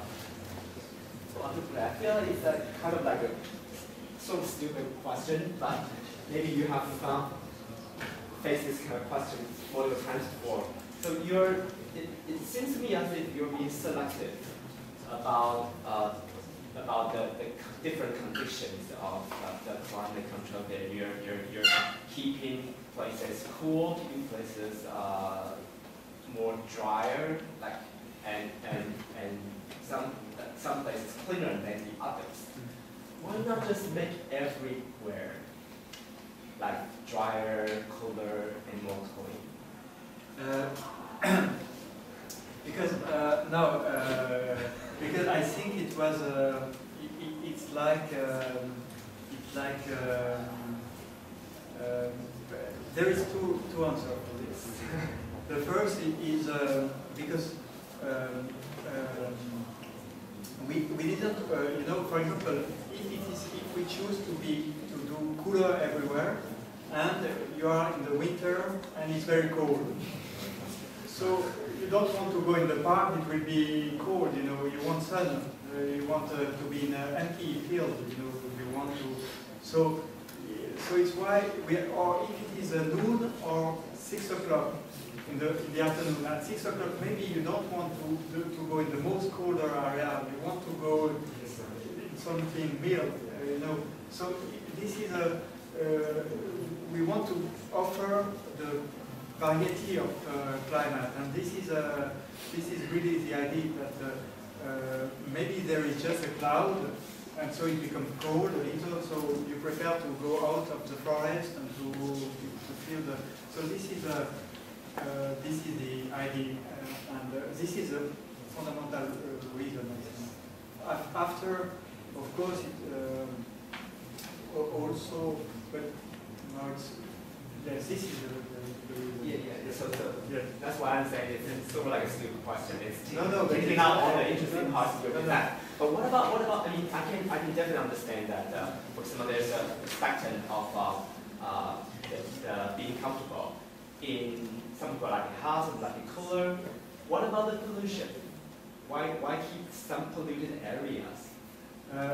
C: I feel it's a kind of like a sort of stupid question, but maybe you have um, faced this kind of question multiple times before. So you're, it, it seems to me as if you're being selective about uh, about the, the different conditions of uh, the climate control there. You're, you're, you're keeping places cool, keeping places uh, more drier, like and and and some some places cleaner than the others. Why not just make everywhere like drier, cooler, and more clean?
B: Uh, because uh, no, uh, because I think it was uh, it, it, it's like um, it's like um, um, there is two two answers for this. The first is uh, because um, um, we we didn't uh, you know, for example, if it is if we choose to be to do cooler everywhere, and you are in the winter and it's very cold, so you don't want to go in the park. It will be cold, you know. You want sun. Uh, you want uh, to be in an empty field. You know. You want to. So, so it's why we. Or if it is uh, noon or six o'clock in the in the afternoon. At six o'clock, maybe you don't want to to, to go in the most colder area. You want to go in something mild. Uh, you know. So this is a. Uh, we want to offer the variety of uh, climate, and this is a, this is really the idea that uh, uh, maybe there is just a cloud, and so it becomes cold a little. So you prefer to go out of the forest and to to feel the. So this is a uh, this is the idea, uh, and uh, this is a fundamental uh, reason. I think. After, of course, it um, also, but now it's yes, this is the.
C: Yeah, yeah. So, so
B: yeah.
C: That's why I'm saying it's, it's sort of like a stupid question. It's
B: no, no,
C: taking out all the interesting parts of
B: no,
C: your
B: no.
C: that. But what about what about? I mean, I can I can definitely understand that. Uh, for example, there's a spectrum of uh, uh, the, the being comfortable in some people like it hot, some like it cooler. What about the pollution? Why why keep some polluted areas?
B: Uh,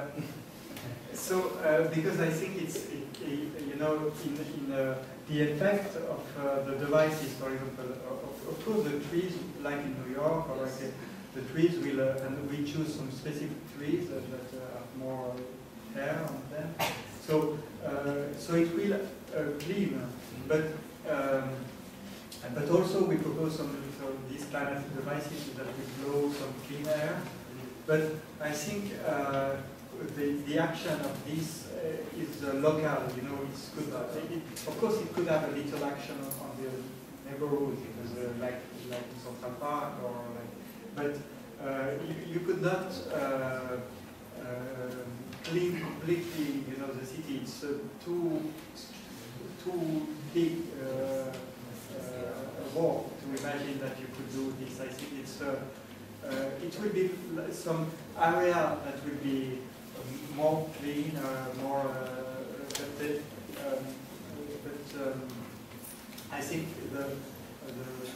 B: so uh, because I think it's it, it, you know in in uh, the effect of uh, the devices, for example, of, of course the trees, like in New York, or like uh, the trees will, uh, and we choose some specific trees that, that uh, have more hair on them. So, uh, so it will uh, clean, but um, but also we propose some so these climatic devices that will blow some clean air. But I think uh, the, the action of this uh, is uh, local, you know, it's good. Uh, it, of course, it could have a little action on, on the neighborhood, because uh, like, like in Central Park, or like, but uh, you, you could not uh, uh, clean completely, you know, the city. It's uh, too, too big uh, uh, a walk to imagine that you could do this. I think it's uh, uh, it will be some area that will be more clean, uh, more. Uh, but the, um, but um, I think the, the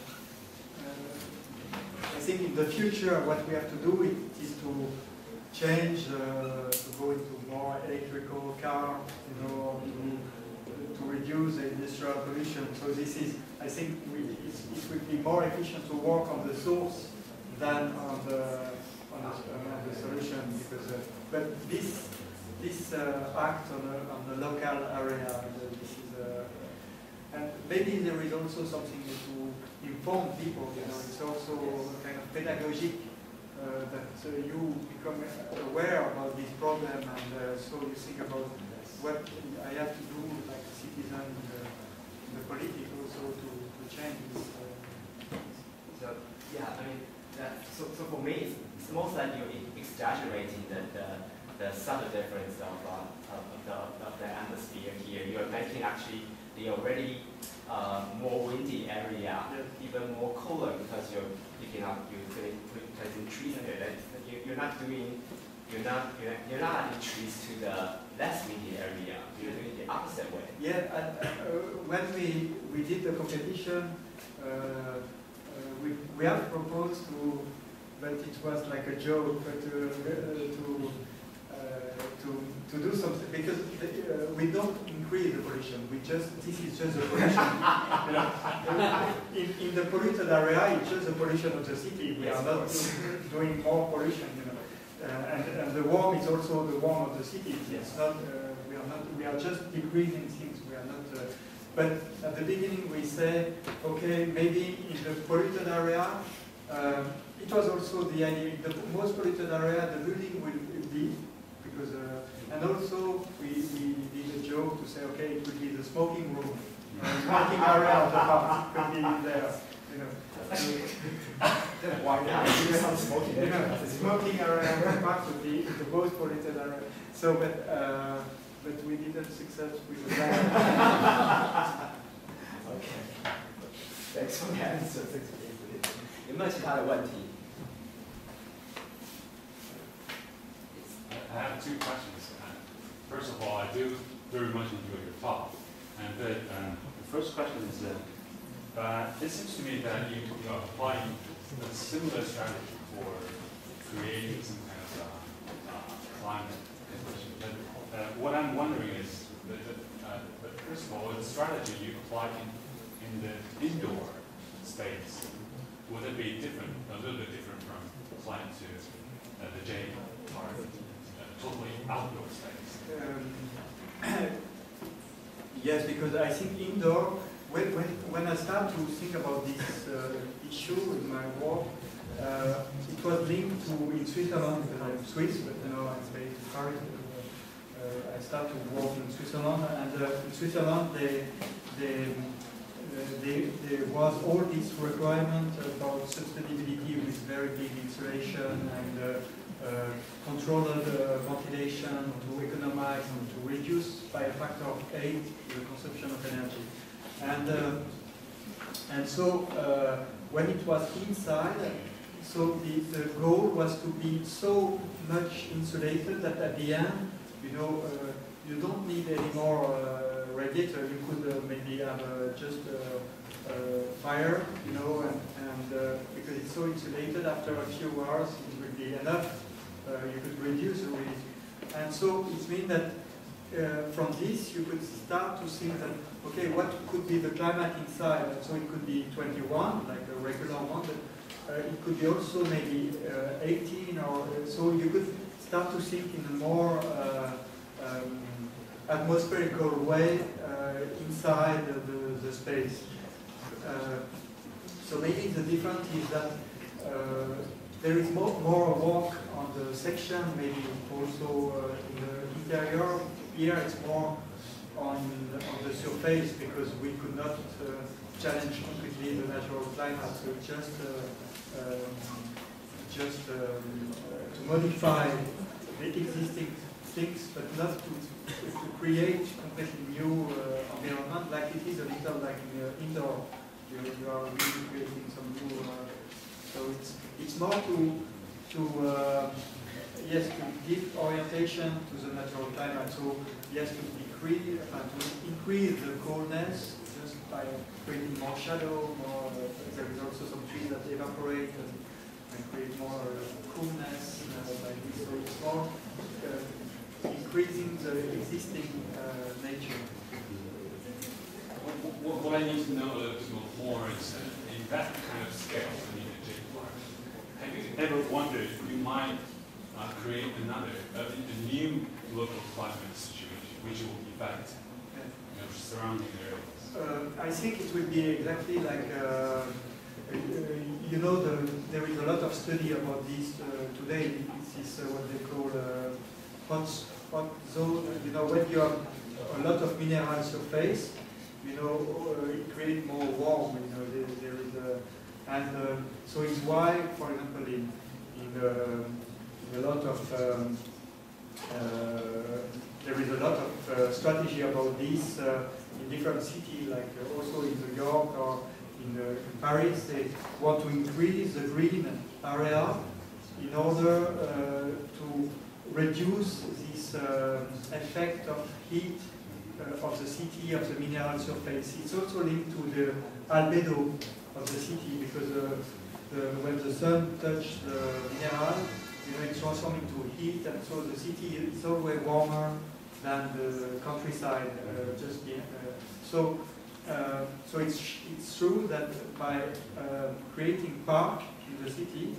B: uh, I think in the future what we have to do it is to change, uh, to go into more electrical car, you know, to, to reduce the industrial pollution. So this is, I think, we, it's, it will be more efficient to work on the source than on the on the, uh, on the solution. Because, uh, but this this uh, act on the, on the local area. The, this is, uh, and maybe there is also something to inform people. You know, it's also kind of pedagogic. Uh, that uh, you become aware about this problem, and uh, so you think about what I have to do, like a citizen in the, in the politics, also to, to change this. Uh,
C: so yeah, I mean, that, so so for me, it's, it's most like you're exaggerating the the, the subtle difference of, uh, of, the, of the atmosphere here. You're making actually the already uh, more windy area
B: yeah.
C: even more cooler because you're picking up, you're putting, placing trees there. You, you're not doing, you're not, you're, you're not adding trees to the less windy area. You're doing the opposite way.
B: Yeah, and uh, when we we did the competition, uh, uh, we we have proposed to, but it was like a joke, but to uh, to. Uh, to, to do something, because the, uh, we don't increase the pollution, we just, this is just the pollution. You know, in, in the polluted area, it's just the pollution of the city, we
C: yes,
B: are not doing more pollution, you know. Uh, and, and the warm is also the warm of the city, it's not, uh, we are not, we are just decreasing things, we are not, uh, but at the beginning we say, okay, maybe in the polluted area, uh, it was also the idea, the most polluted area, the building will be, because, uh, and also we, we did a joke to say, okay, it would be the smoking room, uh, smoking area of the park, it could be there, you know.
C: Why not? Do some smoking.
B: You know, the smoking area of the park would be the most polluted area. So, but, uh, but we didn't succeed with that.
C: Okay. Thanks for the answer. 有没有其他的问题？
D: I have two questions. First of all, I do very much enjoy your talk. And the, um, the first question is that uh, it seems to me that you, you are applying a similar strategy for creating some kind of uh, uh, climate condition. But uh, what I'm wondering is, that, that, uh, that first of all, the strategy you apply in, in the indoor space, would it be different, a little bit different from applying to uh, the J part? Totally outdoor space.
B: Um, yes, because I think indoor, when, when, when I start to think about this uh, issue in my work, uh, it was linked to, in Switzerland, because I'm Swiss, but you know, I'm based in Paris. Uh, I started to work in Switzerland, and uh, in Switzerland, they, they, uh, they, there was all this requirement about sustainability with very big insulation and uh, Uh, controlled uh, ventilation, to economize and to reduce by a factor of eight the consumption of energy. And uh, and so uh, when it was inside, so the, the goal was to be so much insulated that at the end, you know, uh, you don't need any more uh, radiator. You could uh, maybe have uh, just uh, uh, fire, you know, and, and uh, because it's so insulated, after a few hours it will be enough. Uh, you could reduce the risk. And so it means that uh, from this you could start to think that, okay, what could be the climate inside? And so it could be twenty-one, like a regular one, but uh, it could be also maybe uh, eighteen, or uh, so you could start to think in a more uh, um, atmospherical way uh, inside the, the, the space. Uh, so maybe the difference is that uh, there is more, more work on the section, maybe also uh, in the interior. Here it's more on, on the surface because we could not uh, challenge completely the natural climate. So just uh, um, just um, uh, to modify the existing things, but not to, to create completely new uh, environment like it is a little like in uh, indoor. You, you are really creating some new. Uh, so it's it's more to to uh, yes to give orientation to the natural climate. So yes, to decrease uh, to increase the coolness just by creating more shadow. More uh, there is also some trees that evaporate and, and create more uh, coolness uh, like this. So it's more. Uh, increasing the existing uh, nature.
D: What, what I need to know a little bit more is uh, in that kind of scale, I mean, a J park, have you ever wondered if you might uh, create another, uh, a new local climate situation which will affect you know, surrounding areas?
B: Uh, I think it will be exactly like, uh, uh, you know, the, there is a lot of study about this uh, today. This is uh, what they call uh, hot, hot zone. You know, when you have a lot of mineral surface, you know, uh, it creates more warm. You know, there, there is a, and uh, so it's why, for example, in in, uh, in a lot of um, uh, there is a lot of uh, strategy about this uh, in different cities, like uh, also in New York or in, uh, in Paris. They want to increase the green area in order uh, to reduce this uh, effect of heat uh, of the city, of the mineral surface. It's also linked to the albedo of the city because uh, the, when the sun touches the mineral, you know, it's transformed into heat, and so the city is always warmer than the countryside. Uh, just the, uh, so, uh, so it's it's true that by uh, creating park in the city.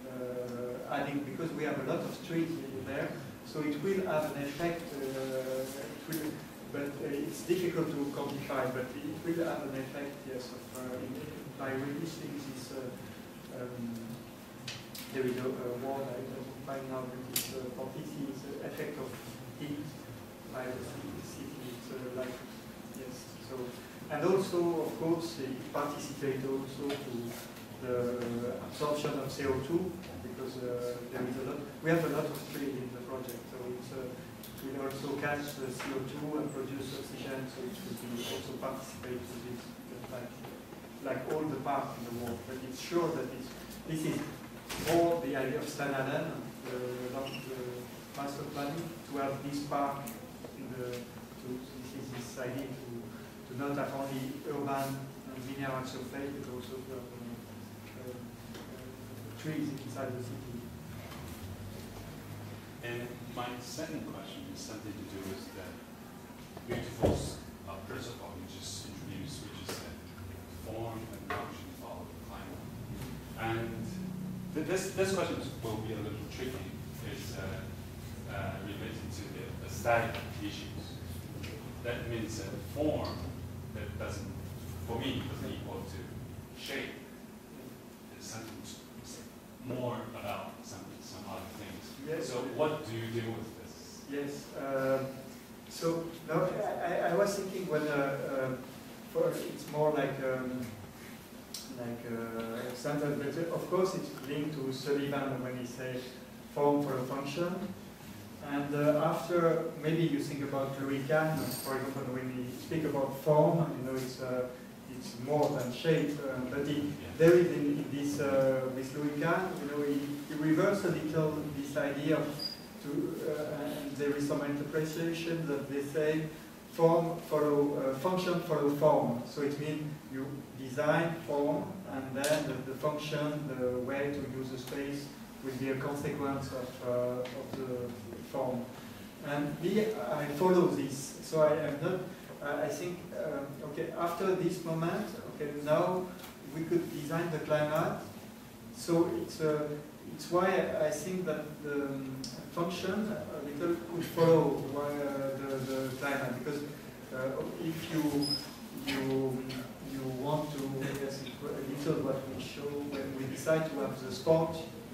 B: Uh, adding, because we have a lot of trees there, so it will have an effect, uh, it will, but uh, it's difficult to quantify, but it will have an effect, yes, of, uh, in, by reducing this, uh, um, there is a, a word I don't find now, but it's uh, for this is the effect of heat by the city, it's uh, like, yes, so, and also, of course, it participates also to the absorption of C O two, because uh, there is a lot, we have a lot of trees in the project, so it's, uh, it will also catch the C O two and produce oxygen, so it will be also participate to this, like, like all the park in the world. But it's sure that it's, this is more the idea of Stan Allen, the, the master planning, to have this park in the, to, this is this idea to, to not have only urban and mineral surface, but also to have trees inside the city.
D: And my second question is something to do with the beautiful uh, principle you just introduced, which is that form and function follow the climate. And th this this question will be a little tricky. It's uh, uh, related to the aesthetic issues. That means that form that doesn't, for me, doesn't equal to shape. It's something more about some some other things.
B: Yes.
D: So what do you do with this?
B: Yes. Uh, so no, I, I was thinking when uh, uh, for it's more like um, like uh, standard, but of course it's linked to Sullivan when he says form for a function. And uh, after maybe you think about Louis Kahn, for example, when we speak about form, you know, it's uh, it's more than shape, uh, but it, there is in, in this uh, with Louis Kahn, you know, he, he reversed a little this idea of to, uh, and there is some interpretation that they say form follow uh, function follow form. So it means you design form, and then the, the function, the way to use the space, will be a consequence of uh, of the form. And me, I follow this. So I am not. I think, uh, okay, after this moment, okay, now we could design the climate. So it's, uh, it's why I think that the um, function a little could follow uh, the, the climate, because uh, if you, you, you want to, yes, a little what we show when we decide to have the sport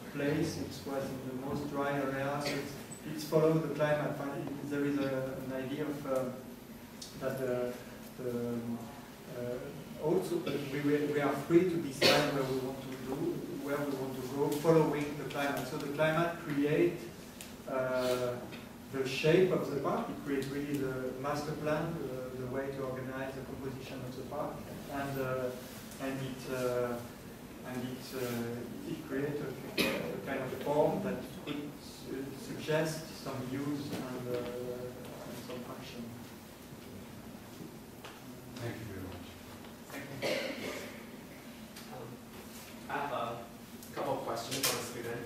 B: place. It was in the most dry area. So it's, it's follow the climate. But it, there is a, an idea of uh, that the, the uh, also, but we, we are free to decide where we want to do, where we want to go, following the climate. So the climate creates uh, the shape of the park. It creates really the master plan, the, the way to organize the composition of the park, and uh, and it uh, and it uh, it creates a, a kind of form that could uh, suggest some use and, uh, and some function.
D: Thank you very much.
C: Um, I have a couple of questions for the student.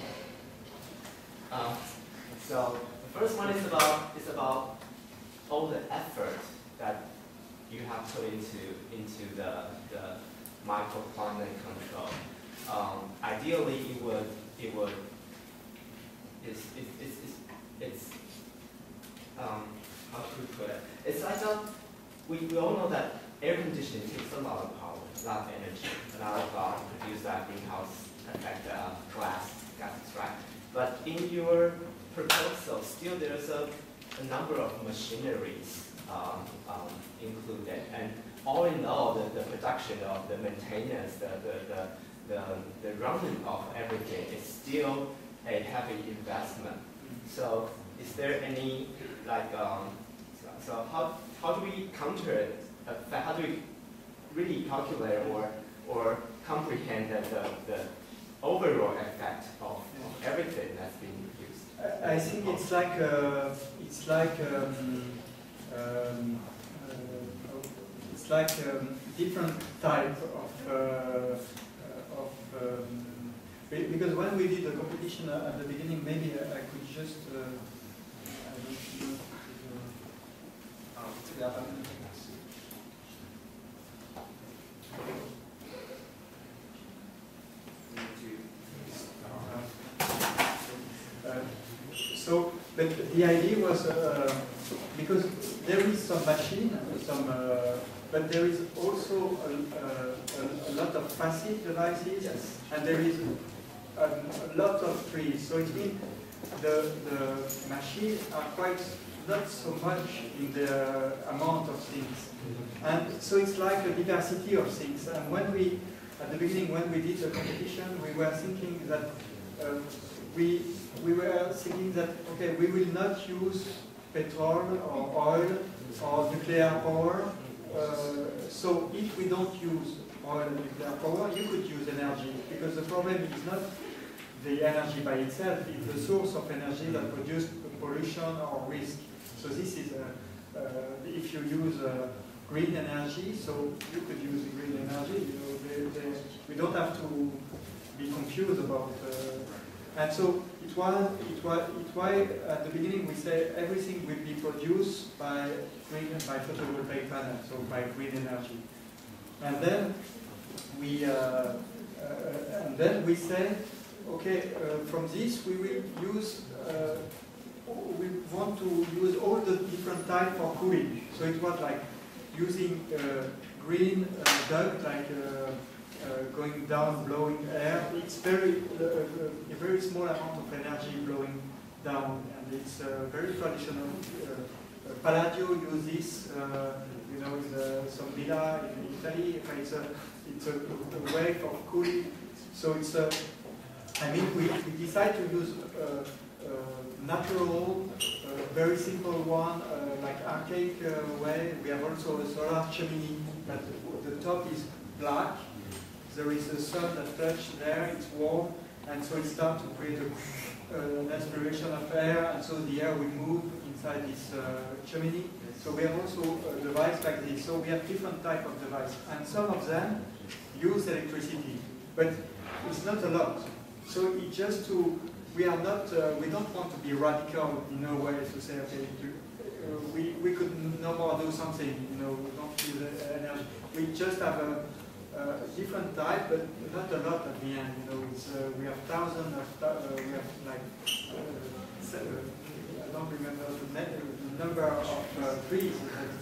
C: Um, so the first one is about is about all the effort that you have put into into the the microclimate control. Um, ideally, it would it would it's it's it's it's, it's um, how to put it? It's like a we, we all know that air conditioning takes a lot of power, a lot of energy, a lot of uh, produce that greenhouse effect uh, gas gases, right? But in your proposal, still there's a, a number of machineries um, um, included, and all in all, the, the production of the maintenance, the the, the the the running of everything is still a heavy investment. So, is there any like um, so, so how how do we counter it? Uh, how do we really calculate or or comprehend the the, the overall effect of, of everything that's being used?
B: I, I think it's like uh, it's like um, um, uh, it's like um, different type of uh, of um, because when we did the competition at the beginning, maybe I, I could just uh, I don't know. Uh, so, but the idea was uh, because there is some machine, some, uh, but there is also a, a, a lot of passive devices,
C: Yes.
B: and there is a, a lot of trees. So it means the the machines are quite not so much in the amount of things, and so it's like a diversity of things. And when we, at the beginning, when we did the competition, we were thinking that uh, we we were thinking that okay, we will not use petrol or oil or nuclear power. Uh, so if we don't use oil and nuclear power, you could use energy, because the problem is not the energy by itself, it's the source of energy that produces pollution or risk. So this is, uh, uh, if you use uh, green energy, so you could use green energy, you know, they, they, we don't have to be confused about, uh, and so it was, it was, it was, at the beginning we said everything will be produced by green, by photovoltaic panels, so by green energy. And then we, uh, uh, and then we said, okay, uh, from this we will use, uh, we want to use all the different types for cooling. So it was like using uh, green uh, duct, like uh, uh, going down, blowing air. It's very uh, a very small amount of energy blowing down, and it's uh, very traditional. Uh, Palladio uses, uh, you know, the, some villa in Italy. It's a it's a, a way of cooling. So it's a I mean, we, we decide to use uh, uh, natural, uh, very simple one, uh, like archaic uh, way. We have also a solar chimney that the, the top is black. There is a sun that touches there, it's warm, and so it starts to create a, uh, an aspiration of air, and so the air will move inside this uh, chimney. So we have also a device like this. So we have different type of device, and some of them use electricity, but it's not a lot. So it just to, we are not, uh, we don't want to be radical in a way to say, okay, uh, we, we could no more do something, you know, we don't use energy. We just have a, a different type, but not a lot at the end, you know. It's, uh, we have thousands of, uh, we have like, uh, seven, I don't remember the number of uh, trees.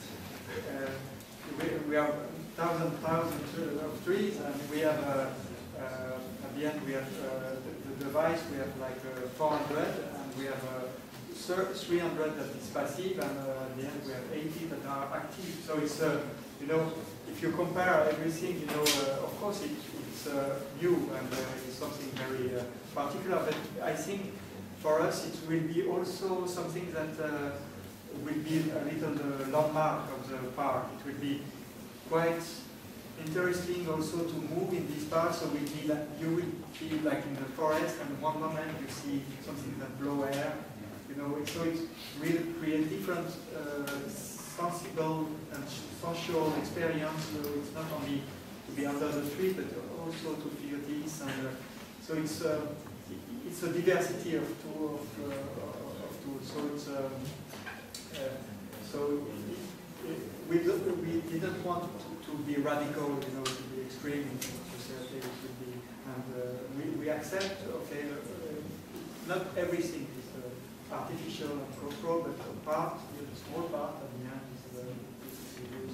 B: But, uh, we, we have thousand, thousand of trees, and we have uh,
A: uh, at the end we have uh, the, the device, we have like uh, four hundred, and we have uh, three hundred that is passive, and uh, at the end we have eighty that are active. So it's, uh, you know, if you compare everything, you know, uh, of course it, it's uh, new and uh, it's something very uh, particular, but I think for us it will be also something that uh, will be a little the landmark of the park. It will be quite interesting also to move in this park, so we'll be like, you will be like in the forest, and one moment you see something that blow air, you know, so it will create different uh, sensible and social experience, so it's not only to be under the tree, but also to feel this, and uh, so it's uh, it's a diversity of tools, of, uh, of tools, so it's um, uh, so it, it, we, we didn't want to, to be radical, you know, to be extreme in society, it would be, and uh, we, we accept, okay, uh, not everything is uh, artificial and controlled, but a part, a small part, at the end is uh, is use,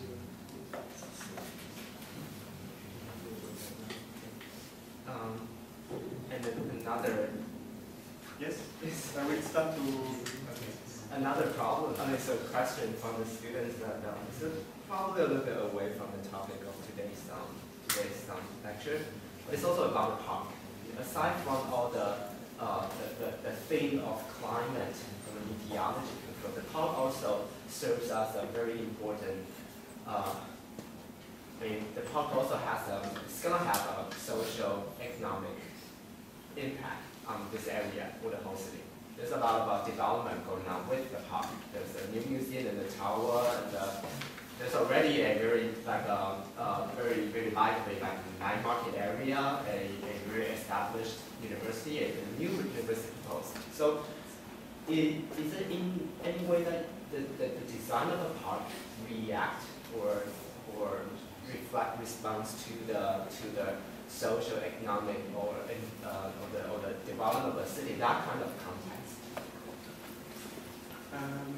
C: uh, um, and then another.
A: Yes, yes. I will start to. Okay.
C: Another problem, I mean, so a question from the students that um, is probably a little bit away from the topic of today's um, today's um, lecture. But it's also about the park. Aside from all the uh, the, the, the theme of climate from an etiology, the park also serves as a very important. Uh, I mean, the park also has a, it's gonna have a social economic impact on this area or the whole city. There's a lot of uh, development going on with the park. There's a new museum in the tower, and uh, there's already a very like a uh, uh, very very lively like night market area, a, a very established university, a, a new university proposed. So, is, is it in any way that the, the, the design of the park react or or reflect response to the to the social, economic, or, uh, or, the, or the development of a city, that kind of context?
A: Um,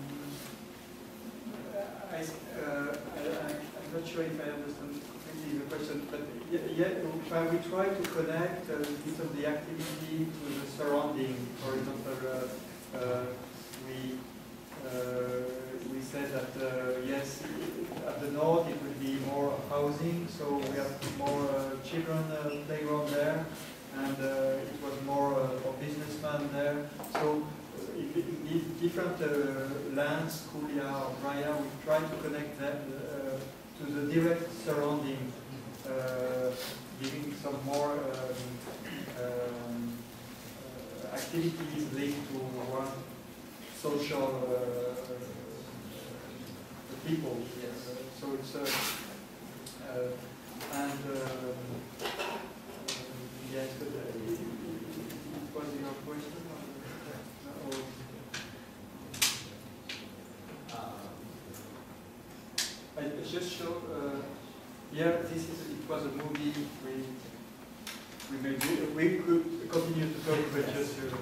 A: I, uh, I, I'm not sure if I understand completely the question, but yet when we try to connect a bit of the activity to the surrounding, for example, uh, uh, we uh, we said that uh, yes, at the north it will be more housing, so we have more uh, children uh, playground there, and uh, it was more uh, for businessmen there. So uh, in, in different uh, lands, Kulia or Praia, we try to connect them uh, to the direct surrounding, uh, giving some more um, um, uh, activities linked to one social uh, people. Yes. Uh, so it's uh, uh, and um, yes, but uh, it, it, it was your question. Or, or uh, I just show. Uh, yeah, this is. It was a movie. We we made. We could continue to talk, but just. Uh,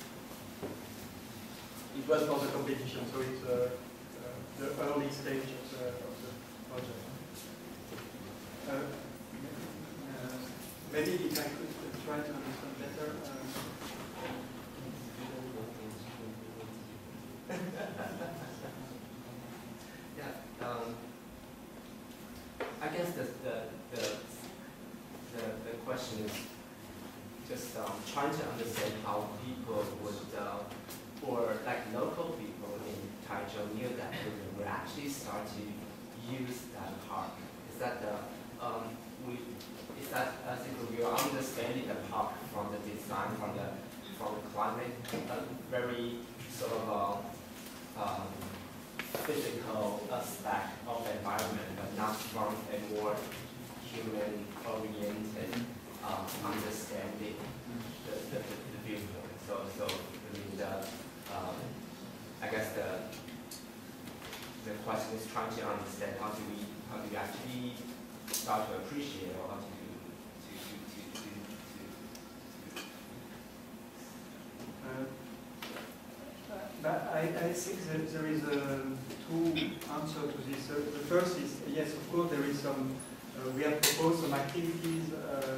A: It was for the competition, so it's uh, uh, the early stage of the, of the project. Uh, uh, maybe if I could uh, try to understand better. Uh,
C: yeah, um, I guess the, the, the, the, the question is just um, trying to understand how people would uh, or like local people in Taichung near that building will actually start to use that park. Is that the um, we is that I think we are understanding the park from the design, from the from the climate, a very sort of uh, um, physical aspect of the environment, but not from a more human oriented um, understanding the, the, the viewpoint. So so I mean the Um, I guess the the question is trying to understand how do we how do we actually start to appreciate or how to to to to to. to, to.
A: Uh, but I, I think that there is a two answers to this. Uh, the first is yes, of course there is some. Uh, we have proposed some activities uh,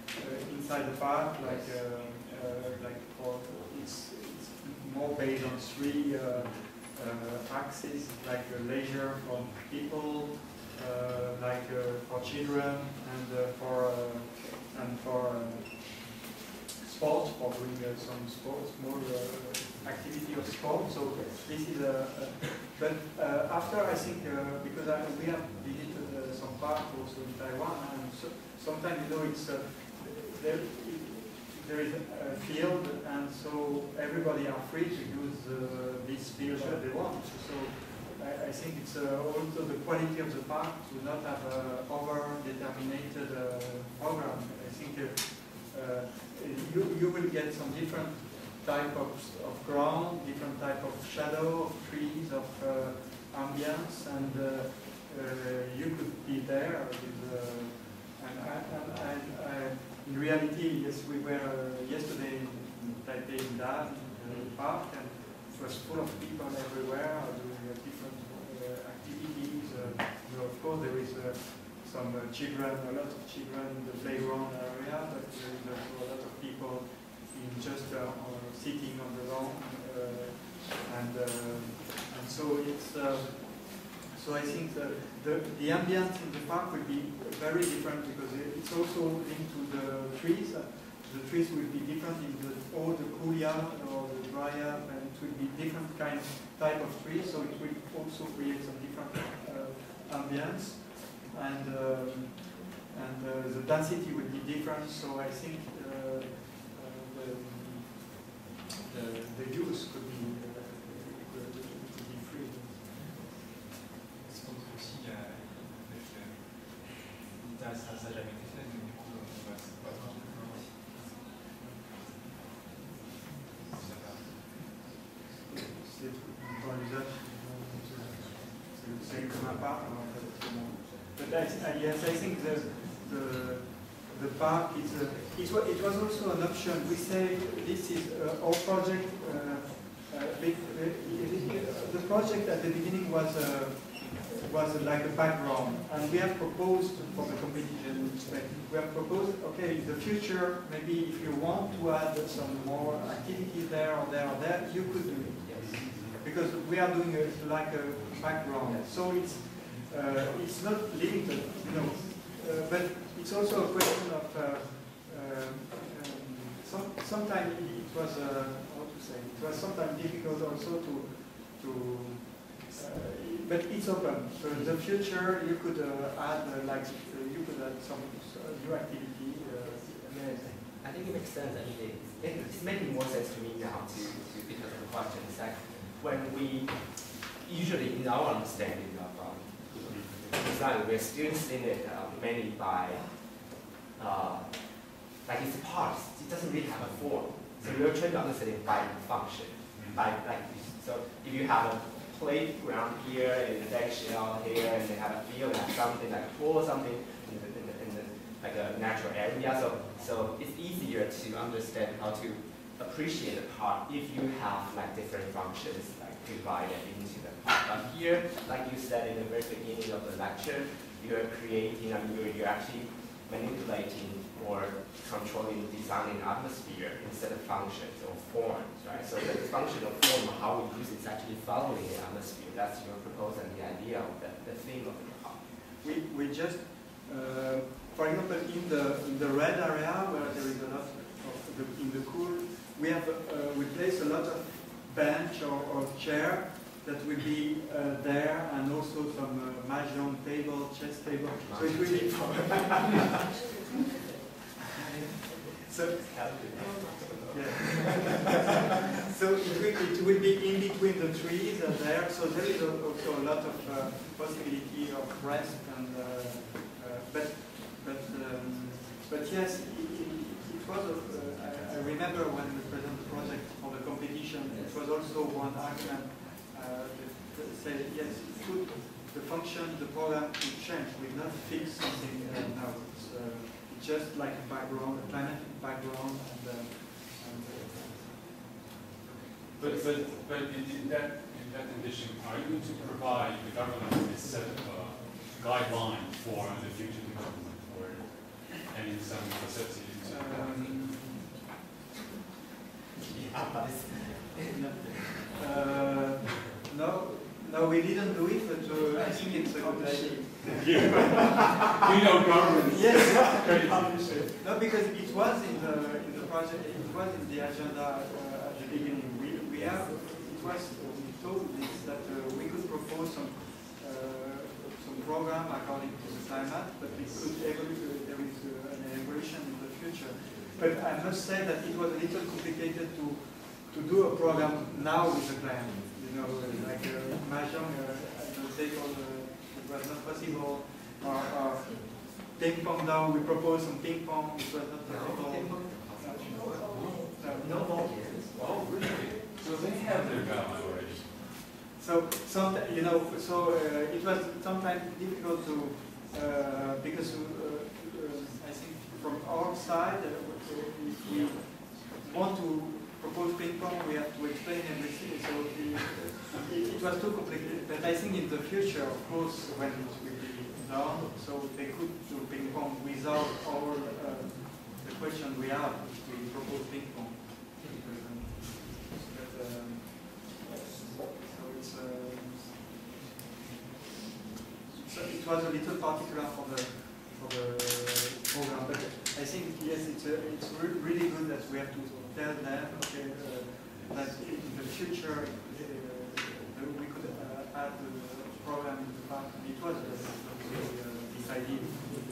A: uh, inside the park, like uh, uh, like for it's, it's more based on three uh, uh, axes, like uh, leisure for people, uh, like uh, for children, and uh, for uh, and for uh, sport, for doing uh, some sports, more uh, activity of sport. So this is a. a but uh, after I think uh, because I, we have visited uh, some park also in Taiwan, and so, sometimes you know it's uh, there. There is a field, and so everybody are free to use uh, this field that they want. So I, I think it's uh, also the quality of the park to not have an over-determined uh, program. I think uh, uh, you, you will get some different type of, of ground, different type of shadow, of trees, of uh, ambience, and uh, uh, you could be there with, uh, and I, and I, I in reality, yes, we were uh, yesterday in Taipei in Dan, in the park, and it was full of people everywhere doing uh, different uh, activities. Uh, you know, of course, there is uh, some uh, children, a lot of children in the playground area, but there is also a lot of people in just uh, uh, sitting on the lawn, uh, and uh, and so it's. Uh, So I think the, the, the ambience in the park will be very different because it's also linked to the trees. The trees will be different in the, all the kuya or the dryad, and it will be different kind of type of trees. So it will also create some different uh, ambience, and um, and uh, the density will be different. So I think uh, uh, the, the the use could be. Uh,
E: Ça n'a jamais été fait, donc du coup, on va se pas
A: c'est dans l'usage, c'est comme un parc. But I, I, yes, I think the, the, the park is, a, it, was, it was also an option. We say this is uh, our project. Uh, uh, big, uh, the project at the beginning was uh, was like a background, and we have proposed for the competition, we have proposed, okay, in the future, maybe if you want to add some more activities there or there or there, you could do it, yes. Because we are doing it like a background, so it's uh, it's not limited, you know, uh, but it's also a question of, uh, uh, um, some, sometimes it was, uh, how to say, it was sometimes difficult also to, to Uh, but it's open. So in the future, you could uh, add uh, like uh, you could add some uh, new activity. Uh,
C: I think it makes sense. I mean, it, it's making more sense to me now to, to because of the question. It's like when we usually, in our understanding of um, design, we're still seeing it um, mainly by uh, like it's parts. It doesn't really have a form. So we're trying to understand it by function. By like so, if you have a playground here and a deck shell here, and they have a field and something like a pool or something in the, in the, in the like a natural area. So so it's easier to understand how to appreciate the part if you have like different functions like divided into the part. But here, like you said in the very beginning of the lecture, you're creating, I mean, you're, you're actually manipulating or controlling, designing atmosphere instead of functions or forms, right? So the function of form, how we use it, is actually following the atmosphere. That's your proposal and the idea of the, the theme of the talk.
A: We we just, uh, for example, in the in the red area where there is a lot of the, in the cool, we have uh, we place a lot of bench or, or chair that will be uh, there, and also some uh, mahjong table, chess table. So it will be. So, yeah. So it will, it will be in between the trees and there. So there is also a lot of uh, possibility of rest and. Uh, uh, but but um, but yes, it, it, it was. Uh, I, I remember when we presented the project for the competition. It was also one argument. Uh, that say yes, it could. The function, the program could change. We not fix something uh, now. It's, uh, just like a background, a climatic background, and, uh, and uh,
D: but but but in, in that in that condition, are you going to provide the government with a set of uh, guidelines for the future development, or any some facilities
A: we didn't do it, but uh, I think it's a good idea.
D: You know government.
A: Yes, no, because it was in the in the project. It was in the agenda uh, at the beginning. We we have it was we told this that uh, we could propose some uh, some program according to the climate, but it could evolve. There is uh, an evolution in the future. But I must say that it was a little complicated to to do a program now with the plan. You know, like uh, Mahjong, uh, at the table, uh, it was not possible. Or, or ping pong now, we proposed some ping pong, it was not possible. No, no more.
D: Oh, really? So they have their guideline already.
A: So, some, you know, so uh, it was sometimes difficult to, uh, because uh, uh, I think from our side, uh, if we want to propose ping pong, we have to explain everything. So it, it, it was too complicated. But I think in the future, of course, when it will be done, so they could do ping pong without all uh, the question we have if we propose ping pong. But, um, so it's, uh, so it was a little particular for the for the program, but I think yes, it's a, it's re really good that we have to tell them okay uh, that in the future uh, we could uh, add the program in the past. It was uh, really, uh, decided.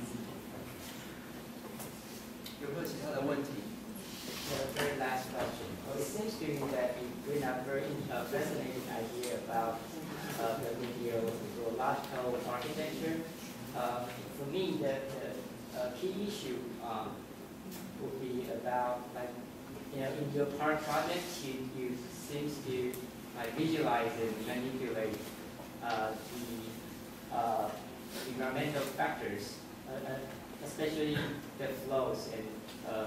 C: 有没有其他的问题 The very last question. Well, it seems to me that you bring up very uh, fascinating idea about uh, the meteorological architecture. Uh, for me, the, the uh, key issue um, would be about, like, you know, in your part project, you, you seems to like visualize and manipulate uh, the uh, environmental factors, uh, uh, especially the flows and uh,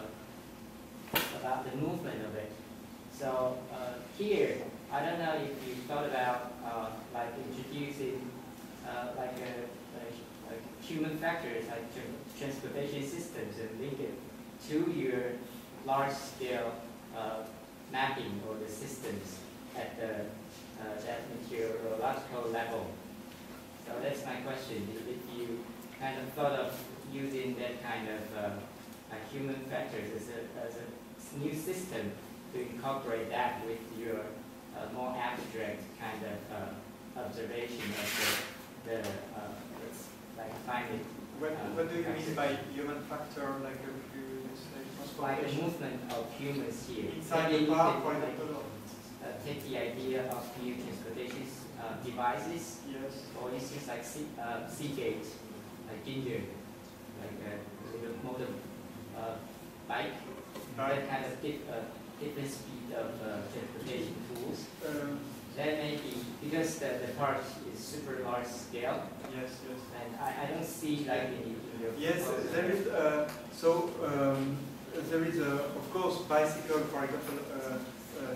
C: about the movement of it. So uh, here, I don't know if you thought about uh, like introducing uh, like a, a, a human factors like tra transportation systems and link it to your large-scale uh, mapping or the systems at the uh, that meteorological level. So that's my question. If you kind of thought of using that kind of uh, like human factors as a, as a new system to incorporate that with your uh, more abstract kind of uh, observation of the, the uh, let's like climate.
A: What,
C: uh,
A: what do you
C: factors.
A: mean by human factor? Like if you say
C: Like the
A: transportation
C: movement of humans here.
A: inside
C: Maybe
A: the
C: you
A: park,
C: can,
A: for
C: like,
A: example?
C: uh, take the idea of new transportation uh, devices.
A: Yes.
C: For instance, like sea, uh, Seagate, like Ginger, like a little motor uh, bike, that kind of dif uh, different speed of uh, transportation tools.
A: Um,
C: That may be, because the, the part is super large scale,
A: yes, yes.
C: and I, I don't see like in, in your
A: Yes,
C: proposal.
A: there is. Uh, so um, there is, a, of course, bicycle. For example, uh, um,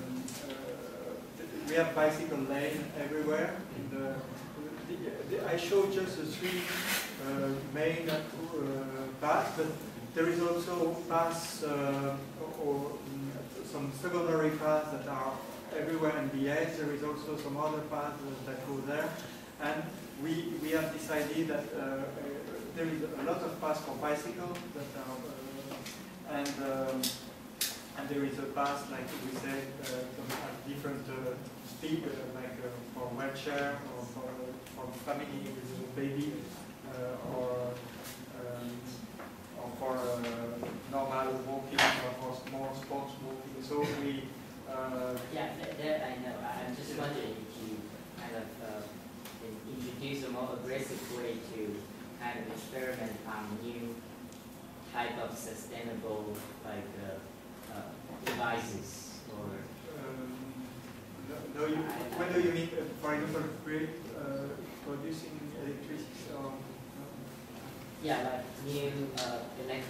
A: uh, we have bicycle lane everywhere. In the, the, the, I showed just the three uh, main uh, paths, but there is also paths uh, or um, some secondary paths that are everywhere in the edge. There is also some other paths that go there, and we we have decided that uh, there is a lot of paths for bicycles that are, uh, and um, and there is a path like we said uh, at different uh, speed, uh, like uh, for wheelchair or for for family with a baby, uh, or um, or for uh, normal walking or for more sports walking. So we. Uh,
C: Yeah, that, that I know. I'm just wondering if you kind of uh, introduce a more aggressive way to kind of experiment on new type of sustainable like uh, uh, devices or.
A: um, no, no, you, when do you mean, uh, for example, create, uh, producing electricity or? No?
C: Yeah, like new uh, elect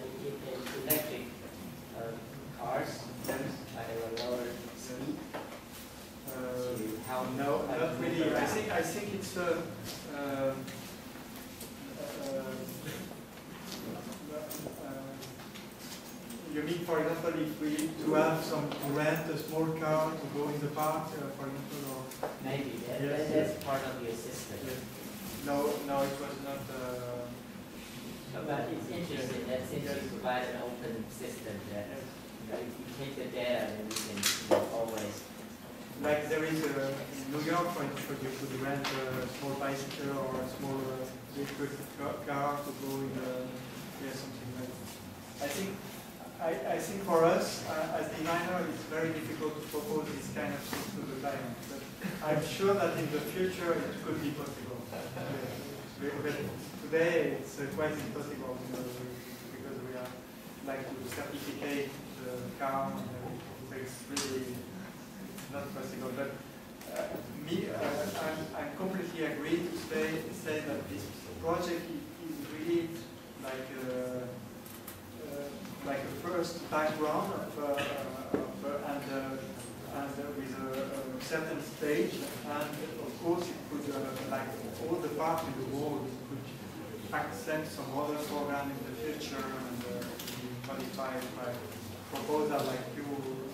C: uh, electric uh, cars.
A: Yes.
C: At a lower speed
A: Uh,
C: to help.
A: no,
C: uh,
A: not
C: move
A: really. I
C: around.
A: think I think it's uh, uh, uh, uh, you you mean, for example, if we to have some to rent a small car to go in the park, uh, for example, or
C: Maybe, that,
A: Yes.
C: that's part of your system.
A: no, no, it was not. Uh,
C: But it's interesting that since you provide an open system that you, know, you take the data and you can you know, always.
A: Like there is a, in New York, for example, you could rent a small bicycle or a small uh, electric ca- car to go in a, yeah, something like that. I think, I, I think for us, uh, as designer, it's very difficult to propose this kind of thing to the client. But I'm sure that in the future it could be possible. Yeah. But today it's uh, quite impossible, you know, because we are like to certificate the car and uh, it's really not possible. But uh, me, uh, I'm, I'm completely agree to say, say that this project is, is really like a, uh, like a first background of, uh, of, uh, and, uh, and uh, with a, a certain stage, and of course it could, uh, like all the parts in the world, could accent some other program in the future and uh, modify by proposal like you.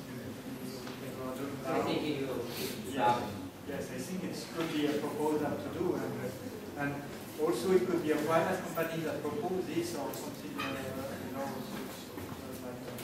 C: I think you,
A: Yes, yes, I think it could be a proposal to do, and, uh, and also it could be a private company that propose this or something, uh, you know. So, so like that.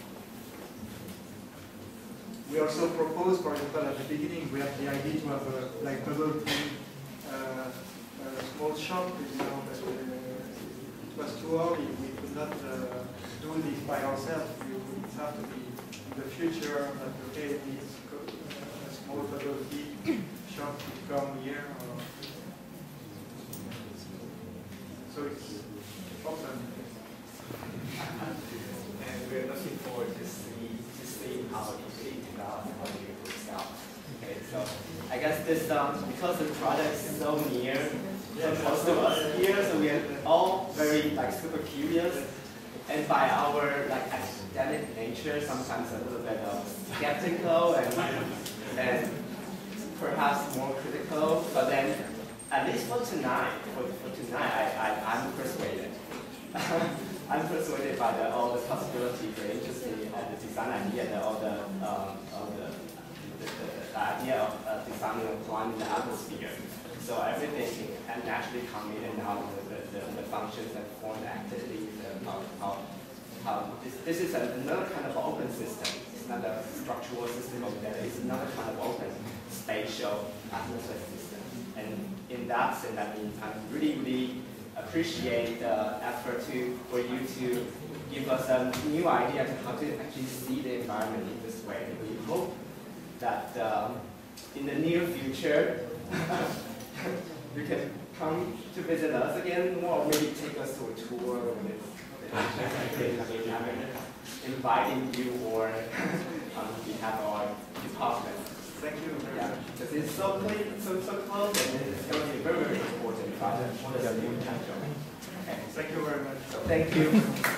A: We also propose, for example, at the beginning, we had the idea to have a like bubble tea, uh, a small shop, you know, but uh, it was too early. We could not uh, do this by ourselves. We would have to be in the future that okay, this small bubble tea shop would come here. Or so it's open.
C: and we're looking forward to see to see how it develops and how it works out. Okay, so I guess this um because the product is so near to most of us here, so we are all very like super curious. And by our like academic nature, sometimes a little bit of skeptical and and perhaps more critical. But then, at least for tonight, for, for tonight, I, I I'm persuaded. I'm persuaded by the, all the possibilities, the interesting uh, the design idea, and all the um, all the, the, the, the idea of uh, designing a plant in the atmosphere. So everything can naturally come in and out of the, the, the functions and form the activities and how, how, how this, this is another kind of open system. It's not a structural system of data. It's another kind of open spatial atmospheric system. And in that sense, I mean, I really, really appreciate the effort to, for you to give us a new idea to how to actually see the environment in this way. We hope that um, in the near future, you can come to visit us again, or maybe take us to a tour with inviting you or on behalf of our department.
A: Thank you very
C: Yeah,
A: much.
C: because it's so close, so, so close, and it's going to be a very, very important project for the new potential. Okay,
A: Thank you very much.
C: so thank you.